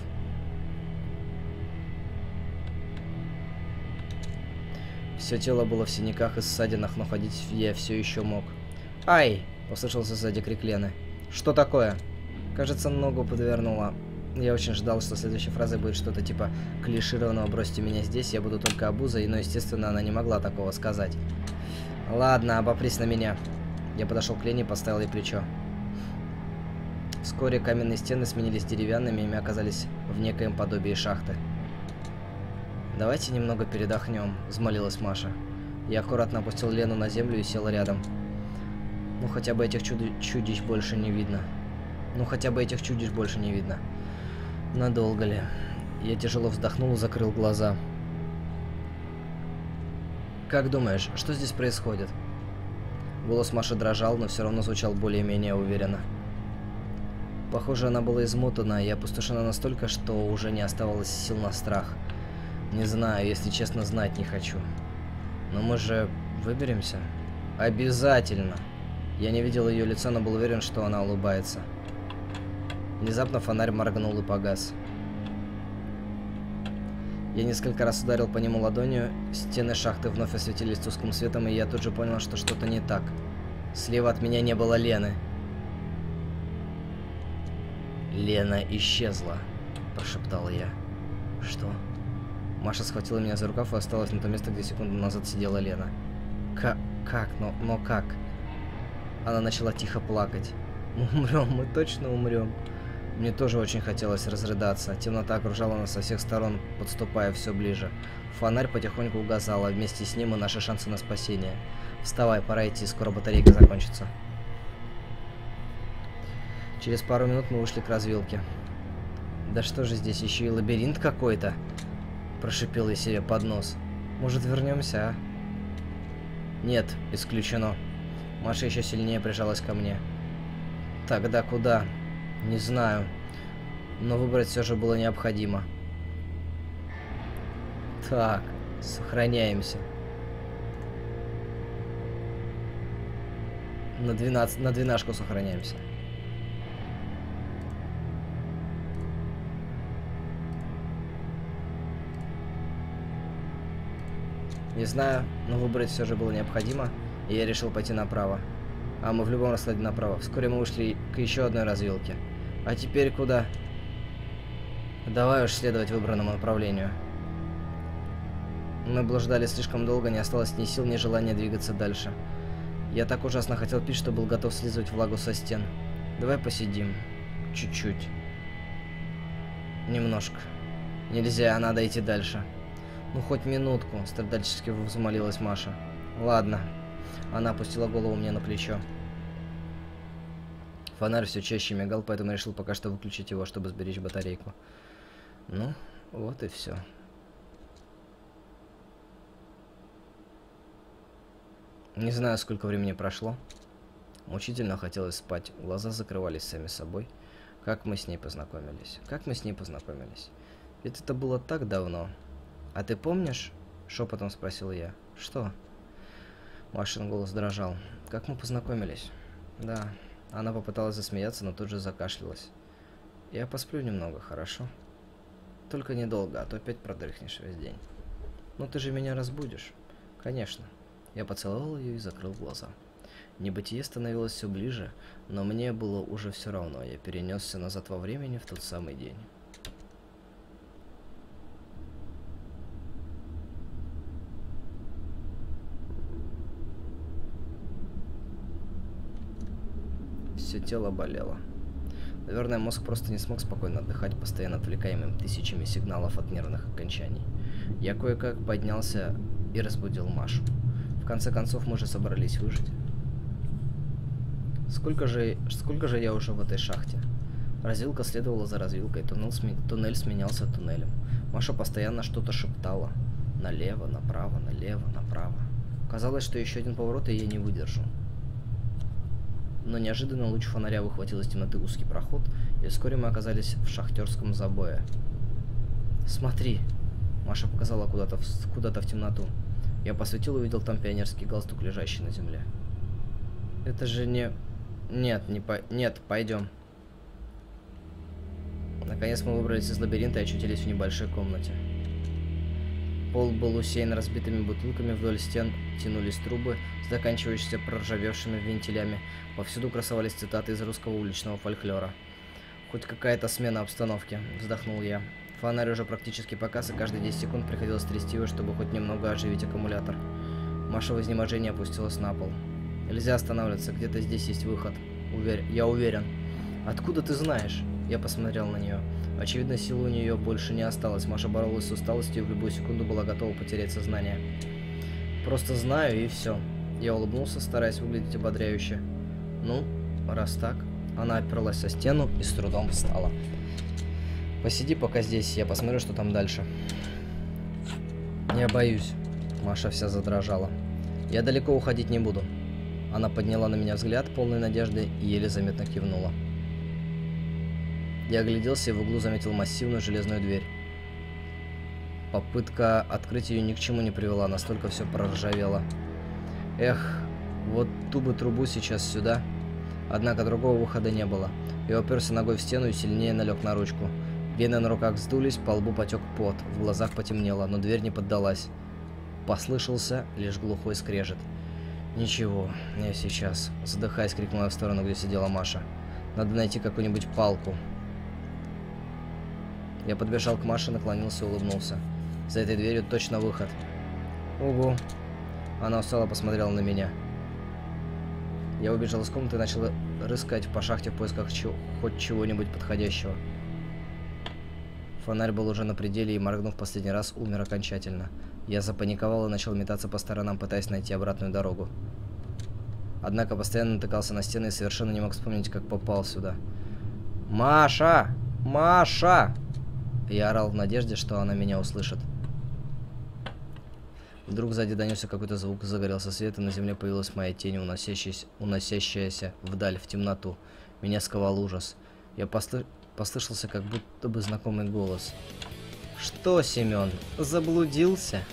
Все тело было в синяках и ссадинах, но ходить я все еще мог. «Ай!» — послышался сзади крик Лены. «Что такое?» Кажется, ногу подвернула. Я очень ждал, что следующей фразой будет что-то типа клишированного «бросьте меня здесь, я буду только обузой», но, естественно, она не могла такого сказать. «Ладно, обопрись на меня». Я подошел к Лене и поставил ей плечо. Вскоре каменные стены сменились деревянными, и мы оказались в некоем подобии шахты. «Давайте немного передохнем», — взмолилась Маша. Я аккуратно опустил Лену на землю и сел рядом. «Ну, хотя бы этих чуд... чудищ больше не видно. Ну, хотя бы этих чудищ больше не видно. Надолго ли?» Я тяжело вздохнул и закрыл глаза. «Как думаешь, что здесь происходит?» Голос Маши дрожал, но все равно звучал более-менее уверенно. Похоже, она была измотана и опустошена настолько, что уже не оставалось сил на страх. Не знаю, если честно, знать не хочу. Но мы же выберемся? Обязательно! Я не видел ее лица, но был уверен, что она улыбается. Внезапно фонарь моргнул и погас. Я несколько раз ударил по нему ладонью, стены шахты вновь осветились тусклым светом, и я тут же понял, что что-то не так. Слева от меня не было Лены. «Лена исчезла», – прошептал я. «Что?» Маша схватила меня за рукав и осталась на то место, где секунду назад сидела Лена. «Как? Как? Но, но как?» Она начала тихо плакать. «Мы умрем, мы точно умрем». Мне тоже очень хотелось разрыдаться. Темнота окружала нас со всех сторон, подступая все ближе. Фонарь потихоньку угасал, а вместе с ним и наши шансы на спасение. «Вставай, пора идти, скоро батарейка закончится». Через пару минут мы вышли к развилке. «Да что же здесь, еще и лабиринт какой-то?» Прошипел я себе под нос. «Может, вернемся, а?» «Нет, исключено». Маша еще сильнее прижалась ко мне. «Тогда куда?» «Не знаю, но выбрать все же было необходимо». «Так, сохраняемся». На двенадцать, на двенашку сохраняемся. Не знаю, но выбрать все же было необходимо, и я решил пойти направо. А мы в любом раскладе направо. Вскоре мы ушли к еще одной развилке. А теперь куда? Давай уж следовать выбранному направлению. Мы блуждали слишком долго, не осталось ни сил, ни желания двигаться дальше. Я так ужасно хотел пить, что был готов слизывать влагу со стен. Давай посидим. Чуть-чуть. Немножко. Нельзя, надо идти дальше. Ну хоть минутку, страдальчески взмолилась Маша. Ладно. Она опустила голову мне на плечо. Фонарь все чаще мигал, поэтому решил пока что выключить его, чтобы сберечь батарейку. Ну, вот и все. Не знаю, сколько времени прошло. Мучительно хотелось спать, глаза закрывались сами собой. Как мы с ней познакомились? Как мы с ней познакомились? Ведь это было так давно. А ты помнишь? Шепотом спросил я. Что? Машин голос дрожал. Как мы познакомились? Да. Она попыталась засмеяться, но тут же закашлялась. Я посплю немного, хорошо? Только недолго, а то опять продрыхнешь весь день. Ну ты же меня разбудишь. Конечно. Я поцеловал ее и закрыл глаза. Небытие становилось все ближе, но мне было уже все равно. Я перенесся назад во времени в тот самый день. Все тело болело. Наверное, мозг просто не смог спокойно отдыхать, постоянно отвлекаемым тысячами сигналов от нервных окончаний. Я кое-как поднялся и разбудил Машу. В конце концов, мы же собрались выжить. Сколько же, сколько же я уже в этой шахте? Развилка следовала за развилкой, туннель, сме, туннель сменялся туннелем. Маша постоянно что-то шептала. Налево, направо, налево, направо. Казалось, что еще один поворот, и я не выдержу. Но неожиданно луч фонаря выхватил из темноты узкий проход, и вскоре мы оказались в шахтерском забое. «Смотри!» Маша показала куда-то в, куда-то в темноту. Я посветил и увидел там пионерский галстук, лежащий на земле. «Это же не...» «Нет, не по... Нет, пойдем». Наконец мы выбрались из лабиринта и очутились в небольшой комнате. Пол был усеян разбитыми бутылками, вдоль стен тянулись трубы, заканчивающиеся проржавевшими вентилями. Повсюду красовались цитаты из русского уличного фольклора. «Хоть какая-то смена обстановки», — вздохнул я. Фонарь уже практически погас, и каждые десять секунд приходилось трясти его, чтобы хоть немного оживить аккумулятор. Маша в изнеможении опустилась на пол. «Нельзя останавливаться, где-то здесь есть выход. Увер... Я уверен». «Откуда ты знаешь?» Я посмотрел на нее. Очевидно, силы у нее больше не осталось. Маша боролась с усталостью и в любую секунду была готова потерять сознание. «Просто знаю, и все». Я улыбнулся, стараясь выглядеть ободряюще. «Ну, раз так...» Она оперлась о стену и с трудом встала. «Посиди пока здесь, я посмотрю, что там дальше». «Я боюсь». Маша вся задрожала. «Я далеко уходить не буду». Она подняла на меня взгляд, полный надежды, и еле заметно кивнула. Я огляделся и в углу заметил массивную железную дверь. Попытка открыть ее ни к чему не привела, настолько все проржавело. Эх, вот ту бы трубу сейчас сюда. Однако другого выхода не было. Я уперся ногой в стену и сильнее налег на ручку. Вены на руках вздулись, по лбу потек пот, в глазах потемнело, но дверь не поддалась. Послышался лишь глухой скрежет. «Ничего, я сейчас», — задыхаясь, крикнула в сторону, где сидела Маша. «Надо найти какую-нибудь палку». Я подбежал к Маше, наклонился и улыбнулся. За этой дверью точно выход. «Угу». Она устало посмотрела на меня. Я убежал из комнаты и начал рыскать по шахте в поисках чего, хоть чего-нибудь подходящего. Фонарь был уже на пределе и, моргнув последний раз, умер окончательно. Я запаниковал и начал метаться по сторонам, пытаясь найти обратную дорогу. Однако постоянно натыкался на стены и совершенно не мог вспомнить, как попал сюда. «Маша! Маша!» Я орал в надежде, что она меня услышит. Вдруг сзади донесся какой-то звук, загорелся свет, и на земле появилась моя тень, уносящаяся, уносящаяся вдаль, в темноту. Меня сковал ужас. Я послы... послышался как будто бы знакомый голос. «Что, Семен, заблудился?»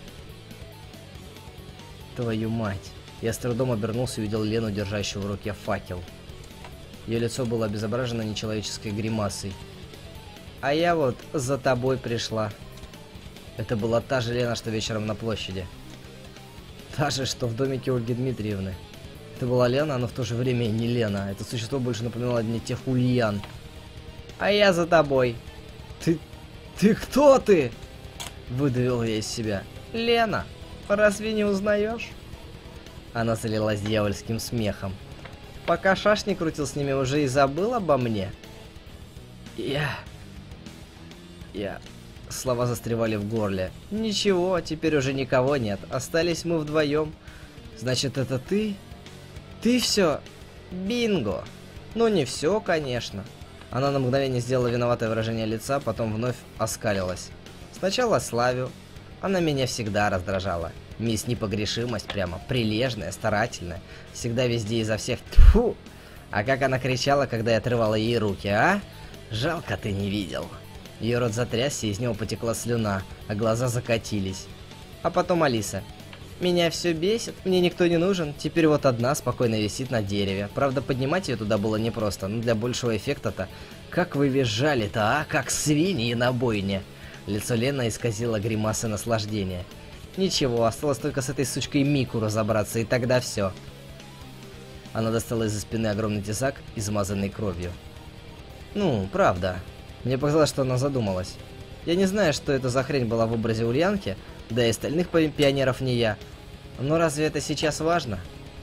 Твою мать! Я с трудом обернулся и увидел Лену, держащую в руке факел. Ее лицо было обезображено нечеловеческой гримасой. «А я вот за тобой пришла». Это была та же Лена, что вечером на площади. Та же, что в домике Ольги Дмитриевны. Это была Лена, но в то же время и не Лена. Это существо больше напоминало мне тех Ульян. «А я за тобой». «Ты... ты кто ты?» Выдавил я из себя. «Лена, разве не узнаешь?» Она залилась дьявольским смехом. «Пока шашни крутил с ними, уже и забыл обо мне?» Я... Я... Слова застревали в горле. «Ничего, теперь уже никого нет. Остались мы вдвоем. Значит, это ты? Ты все? Бинго!» Ну не все, конечно. Она на мгновение сделала виноватое выражение лица, потом вновь оскалилась. Сначала Славю. Она меня всегда раздражала. Мисс Непогрешимость прямо, прилежная, старательная. Всегда везде изо всех. Тьфу! А как она кричала, когда я отрывала ей руки, а? Жалко, ты не видел. Ее рот затрясся, из него потекла слюна, а глаза закатились. А потом Алиса. Меня все бесит, мне никто не нужен, теперь вот одна спокойно висит на дереве. Правда, поднимать ее туда было непросто, но для большего эффекта-то... Как вы визжали-то, а? Как свиньи на бойне. Лицо Лены исказило гримасы наслаждения. Ничего, осталось только с этой сучкой Мику разобраться, и тогда все. Она достала из-за спины огромный тесак, измазанный кровью. Ну, правда. Мне показалось, что она задумалась. Я не знаю, что это за хрень была в образе Ульянки, да и остальных пионеров не я. Но разве это сейчас важно?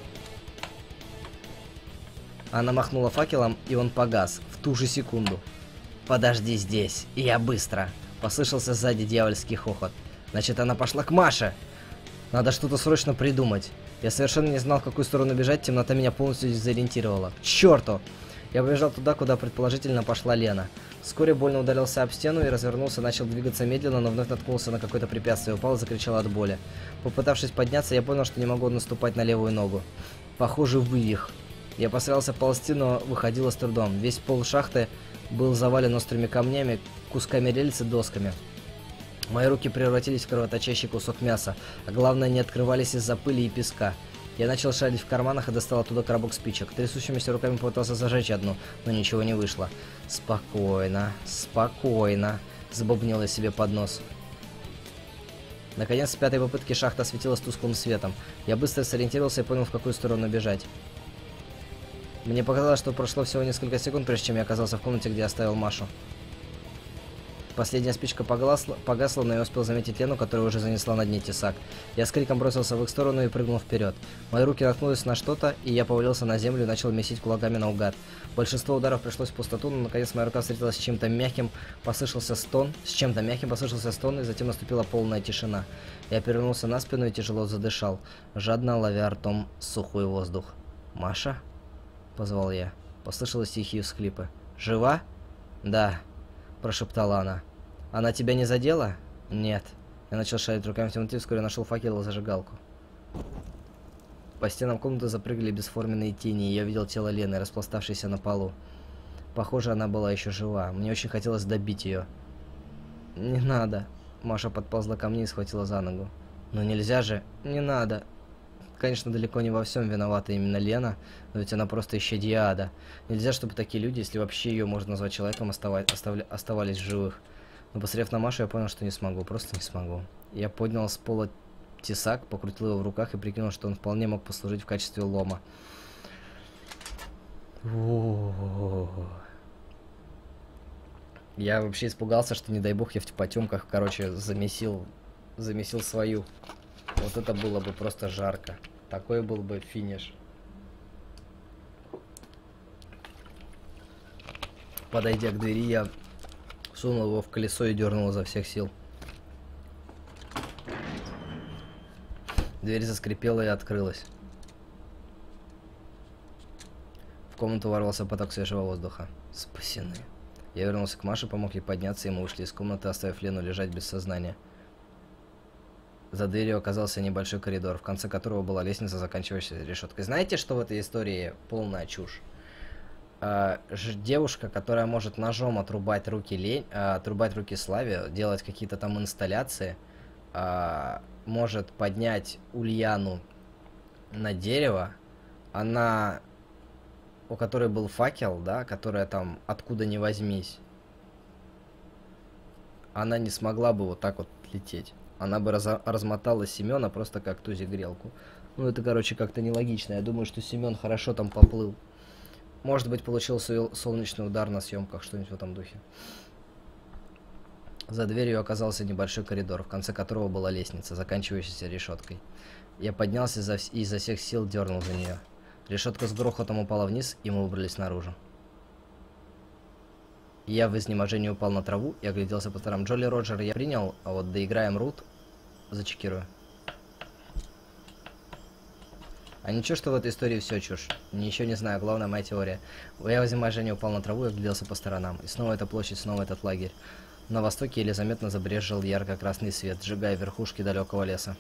Она махнула факелом, и он погас в ту же секунду. «Подожди здесь, и я быстро!» Послышался сзади дьявольский хохот. Значит, она пошла к Маше. Надо что-то срочно придумать. Я совершенно не знал, в какую сторону бежать, темнота меня полностью дезориентировала. К черту! Я побежал туда, куда предположительно пошла Лена. Вскоре больно ударился об стену и развернулся, начал двигаться медленно, но вновь наткнулся на какое-то препятствие, упал и закричал от боли. Попытавшись подняться, я понял, что не могу наступать на левую ногу. Похоже, вывих. Я постарался ползти, но выходило с трудом. Весь пол шахты был завален острыми камнями, кусками рельсы, досками. Мои руки превратились в кровоточащий кусок мяса, а главное, не открывались из-за пыли и песка. Я начал шарить в карманах и достал оттуда коробок спичек. Трясущимися руками попытался зажечь одну, но ничего не вышло. «Спокойно, спокойно», — забубнил я себе под нос. Наконец, с пятой попытки шахта осветилась тусклым светом. Я быстро сориентировался и понял, в какую сторону бежать. Мне показалось, что прошло всего несколько секунд, прежде чем я оказался в комнате, где оставил Машу. Последняя спичка погасла, погасла, но я успел заметить Лену, которая уже занесла на дне тесак. Я с криком бросился в их сторону и прыгнул вперед. Мои руки наткнулись на что-то, и я повалился на землю и начал месить кулаками наугад. Большинство ударов пришлось в пустоту, но наконец моя рука встретилась с чем-то мягким, послышался стон, с чем-то мягким послышался стон, и затем наступила полная тишина. Я перевернулся на спину и тяжело задышал, жадно ловя ртом сухой воздух. «Маша?» — позвал я. Послышалось тихие всхлипы. «Жива?» «Да», — прошептала она. «Она тебя не задела?» «Нет». Я начал шарить руками в темноте, вскоре нашел факел и зажигалку. По стенам комнаты запрыгали бесформенные тени, и я видел тело Лены, распластавшееся на полу. Похоже, она была еще жива. Мне очень хотелось добить ее. «Не надо». Маша подползла ко мне и схватила за ногу. «Ну нельзя же». «Не надо». Конечно, далеко не во всем виновата именно Лена, но ведь она просто исчадие ада. Нельзя, чтобы такие люди, если вообще ее можно назвать человеком, оставать, оставля, оставались в живых. Но посмотрев на Машу, я понял, что не смогу, просто не смогу. Я поднял с пола тесак, покрутил его в руках и прикинул, что он вполне мог послужить в качестве лома. Я вообще испугался, что, не дай бог, я в потемках, короче, замесил, замесил свою. Вот это было бы просто жарко. Такой был бы финиш. Подойдя к двери, я сунул его в колесо и дернул изо всех сил. Дверь заскрипела и открылась. В комнату ворвался поток свежего воздуха. Спасены. Я вернулся к Маше, помог ей подняться, и мы ушли из комнаты, оставив Лену лежать без сознания. За дверью оказался небольшой коридор, в конце которого была лестница, заканчивающаяся решеткой. Знаете, что в этой истории полная чушь? А, девушка, которая может ножом отрубать руки лень, а, отрубать руки Славе, делать какие-то там инсталляции, а, может поднять Ульяну на дерево. Она, у которой был факел, да, которая там откуда ни возьмись, она не смогла бы вот так вот лететь. Она бы раз размотала Семена просто как тузи-грелку. Ну, это, короче, как-то нелогично. Я думаю, что Семен хорошо там поплыл. Может быть, получил солнечный удар на съемках, что-нибудь в этом духе. За дверью оказался небольшой коридор, в конце которого была лестница, заканчивающаяся решеткой. Я поднялся и изо всех сил дернул за нее. Решетка с грохотом упала вниз, и мы выбрались наружу. Я в изнеможении упал на траву и огляделся по сторонам. Джоли Роджер я принял, а вот доиграем Рут зачекирую. А ничего, что в этой истории все чушь. Ничего не знаю, главная моя теория. Я в изнеможении упал на траву и огляделся по сторонам. И снова эта площадь, снова этот лагерь. На востоке еле заметно забрезжил ярко-красный свет, сжигая верхушки далекого леса.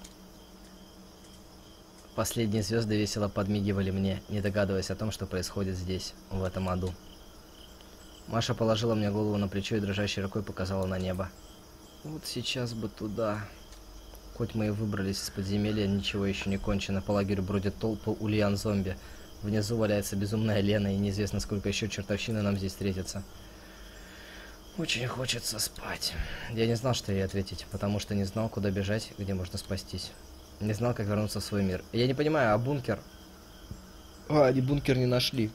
Последние звезды весело подмигивали мне, не догадываясь о том, что происходит здесь, в этом аду. Маша положила мне голову на плечо и дрожащей рукой показала на небо. Вот сейчас бы туда. Хоть мы и выбрались из подземелья, ничего еще не кончено. По лагерю бродят толпы ульян-зомби. Внизу валяется безумная Лена, и неизвестно, сколько еще чертовщины нам здесь встретится. Очень хочется спать. Я не знал, что ей ответить, потому что не знал, куда бежать, где можно спастись. Не знал, как вернуться в свой мир. Я не понимаю, а бункер? А, они бункер не нашли.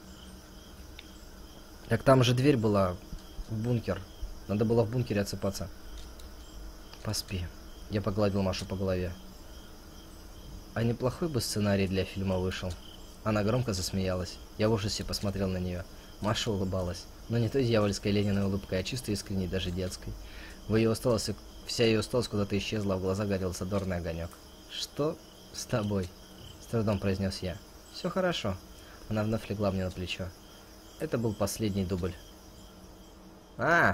Так там же дверь была в бункер. Надо было в бункере отсыпаться. Поспи. Я погладил Машу по голове. А неплохой бы сценарий для фильма вышел. Она громко засмеялась. Я в ужасе посмотрел на нее. Маша улыбалась. Но не той дьявольской Лениной улыбкой, а чисто искренней, даже детской. В ее усталости, вся ее усталость куда-то исчезла, а в глаза горел задорный огонек. «Что с тобой?» — с трудом произнес я. «Все хорошо». Она вновь легла мне на плечо. Это был последний дубль. А!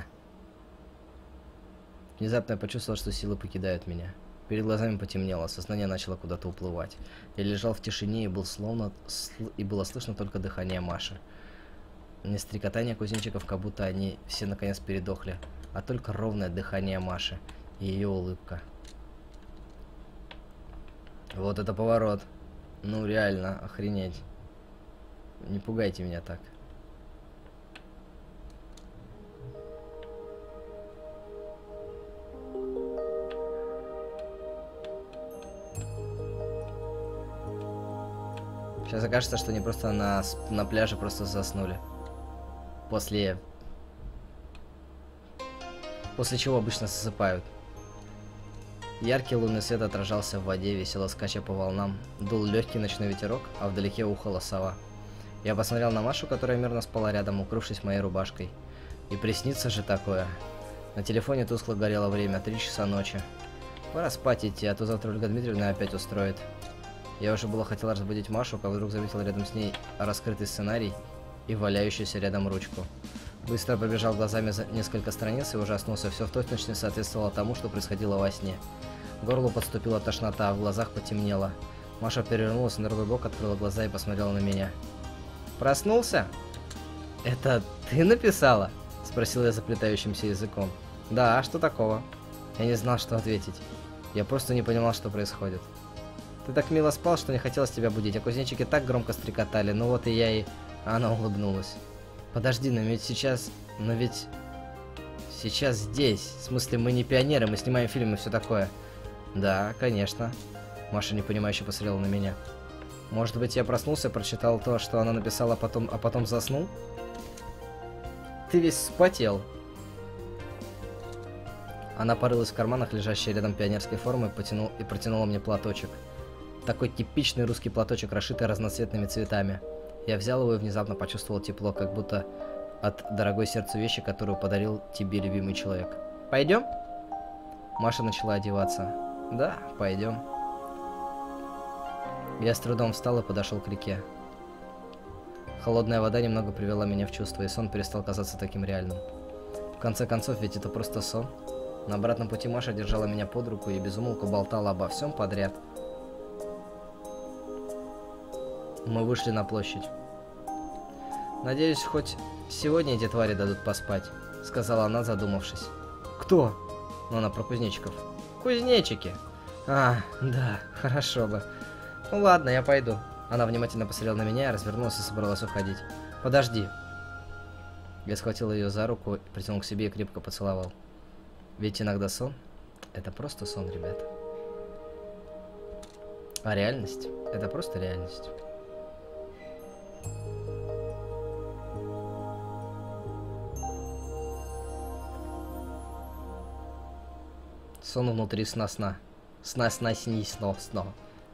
Внезапно я почувствовал, что силы покидают меня. Перед глазами потемнело, сознание начало куда-то уплывать. Я лежал в тишине и был словно сл... и было слышно только дыхание Маши. Не стрекотание кузнечиков, как будто они все наконец передохли, а только ровное дыхание Маши и ее улыбка. Вот это поворот. Ну реально, охренеть. Не пугайте меня так. Сейчас окажется, что они просто на, на пляже просто заснули. После... После чего обычно засыпают. Яркий лунный свет отражался в воде, весело скача по волнам. Дул легкий ночной ветерок, а вдалеке ухала сова. Я посмотрел на Машу, которая мирно спала рядом, укрывшись моей рубашкой. И приснится же такое. На телефоне тускло горело время, три часа ночи. Пора спать идти, а то завтра Ольга Дмитриевна опять устроит. Я уже было хотел разбудить Машу, как вдруг заметил рядом с ней раскрытый сценарий и валяющуюся рядом ручку. Быстро пробежал глазами за несколько страниц и ужаснулся. Все в точности соответствовало тому, что происходило во сне. К горлу подступила тошнота, а в глазах потемнело. Маша перевернулась на другой бок, открыла глаза и посмотрела на меня. «Проснулся? Это ты написала?» — спросил я заплетающимся языком. «Да, а что такого?» Я не знал, что ответить. Я просто не понимал, что происходит. «Ты так мило спал, что не хотелось тебя будить, а кузнечики так громко стрекотали, ну вот и я и...» Она улыбнулась. «Подожди, но ведь сейчас... Но ведь... Сейчас здесь. В смысле, мы не пионеры, мы снимаем фильм и все такое». «Да, конечно». Маша непонимающе посмотрела на меня. «Может быть, я проснулся, прочитал то, что она написала, потом, а потом заснул?» «Ты весь вспотел». Она порылась в карманах, лежащей рядом пионерской формы, потянул, и протянула мне платочек. Такой типичный русский платочек, расшитый разноцветными цветами. Я взял его и внезапно почувствовал тепло, как будто от дорогой сердцу вещи, которую подарил тебе любимый человек. «Пойдем?» Маша начала одеваться. «Да, пойдем». Я с трудом встал и подошел к реке. Холодная вода немного привела меня в чувство, и сон перестал казаться таким реальным. В конце концов, ведь это просто сон. На обратном пути Маша держала меня под руку и безумолку болтала обо всем подряд. Мы вышли на площадь. «Надеюсь, хоть сегодня эти твари дадут поспать», — сказала она, задумавшись. «Кто?» Ну, она про кузнечиков. «Кузнечики!» «А, да, хорошо бы. Ну ладно, я пойду». Она внимательно посмотрела на меня, развернулась и собралась уходить. «Подожди». Я схватил ее за руку, притянул к себе и крепко поцеловал. Ведь иногда сон — это просто сон, ребята. А реальность — это просто реальность. Сон внутри сна-сна. Сна-сна-сни-сно-сно.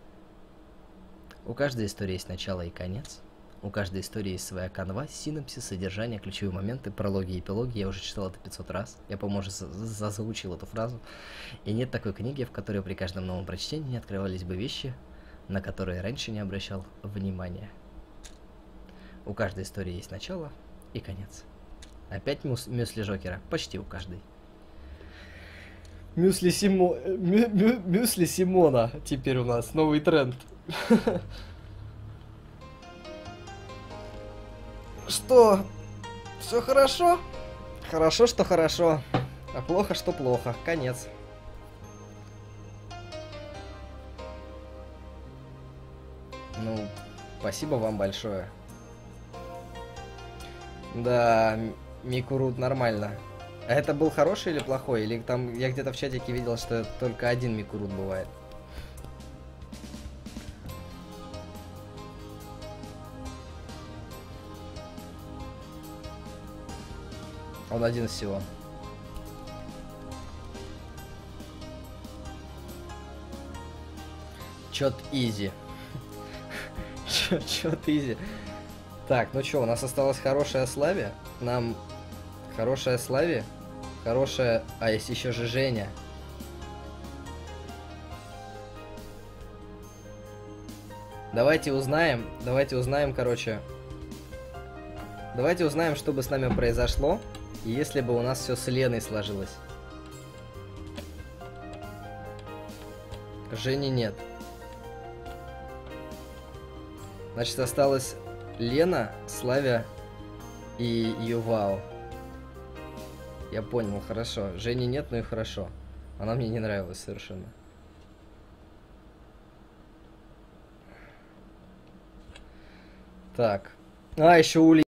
У каждой истории есть начало и конец. У каждой истории есть своя канва, синопсис, содержание, ключевые моменты, прологи и эпилоги. Я уже читал это пятьсот раз. Я, по-моему, уже зазвучил эту фразу. И нет такой книги, в которой при каждом новом прочтении не открывались бы вещи, на которые раньше не обращал внимания. У каждой истории есть начало и конец. Опять мюс мюсли Жокера. Почти у каждой. Мюсли Симо... Мю мю мюсли Симона теперь у нас. Новый тренд. Что? Все хорошо? Хорошо, что хорошо. А плохо, что плохо. Конец. Ну, спасибо вам большое. Да, Микурут нормально. А это был хороший или плохой? Или там я где-то в чатике видел, что только один Микурут бывает. Он один всего. Чет изи. Чет изи. Так, ну что, у нас осталось хорошее славе. Нам хорошее славе. Хорошее... А, есть еще же Женя. Давайте узнаем. Давайте узнаем, короче. Давайте узнаем, что бы с нами произошло, если бы у нас все с Леной сложилось. Жени нет. Значит, осталось Лена, Славя и Ювао. Я понял, хорошо. Жени нет, ну и хорошо. Она мне не нравилась совершенно. Так. А, еще у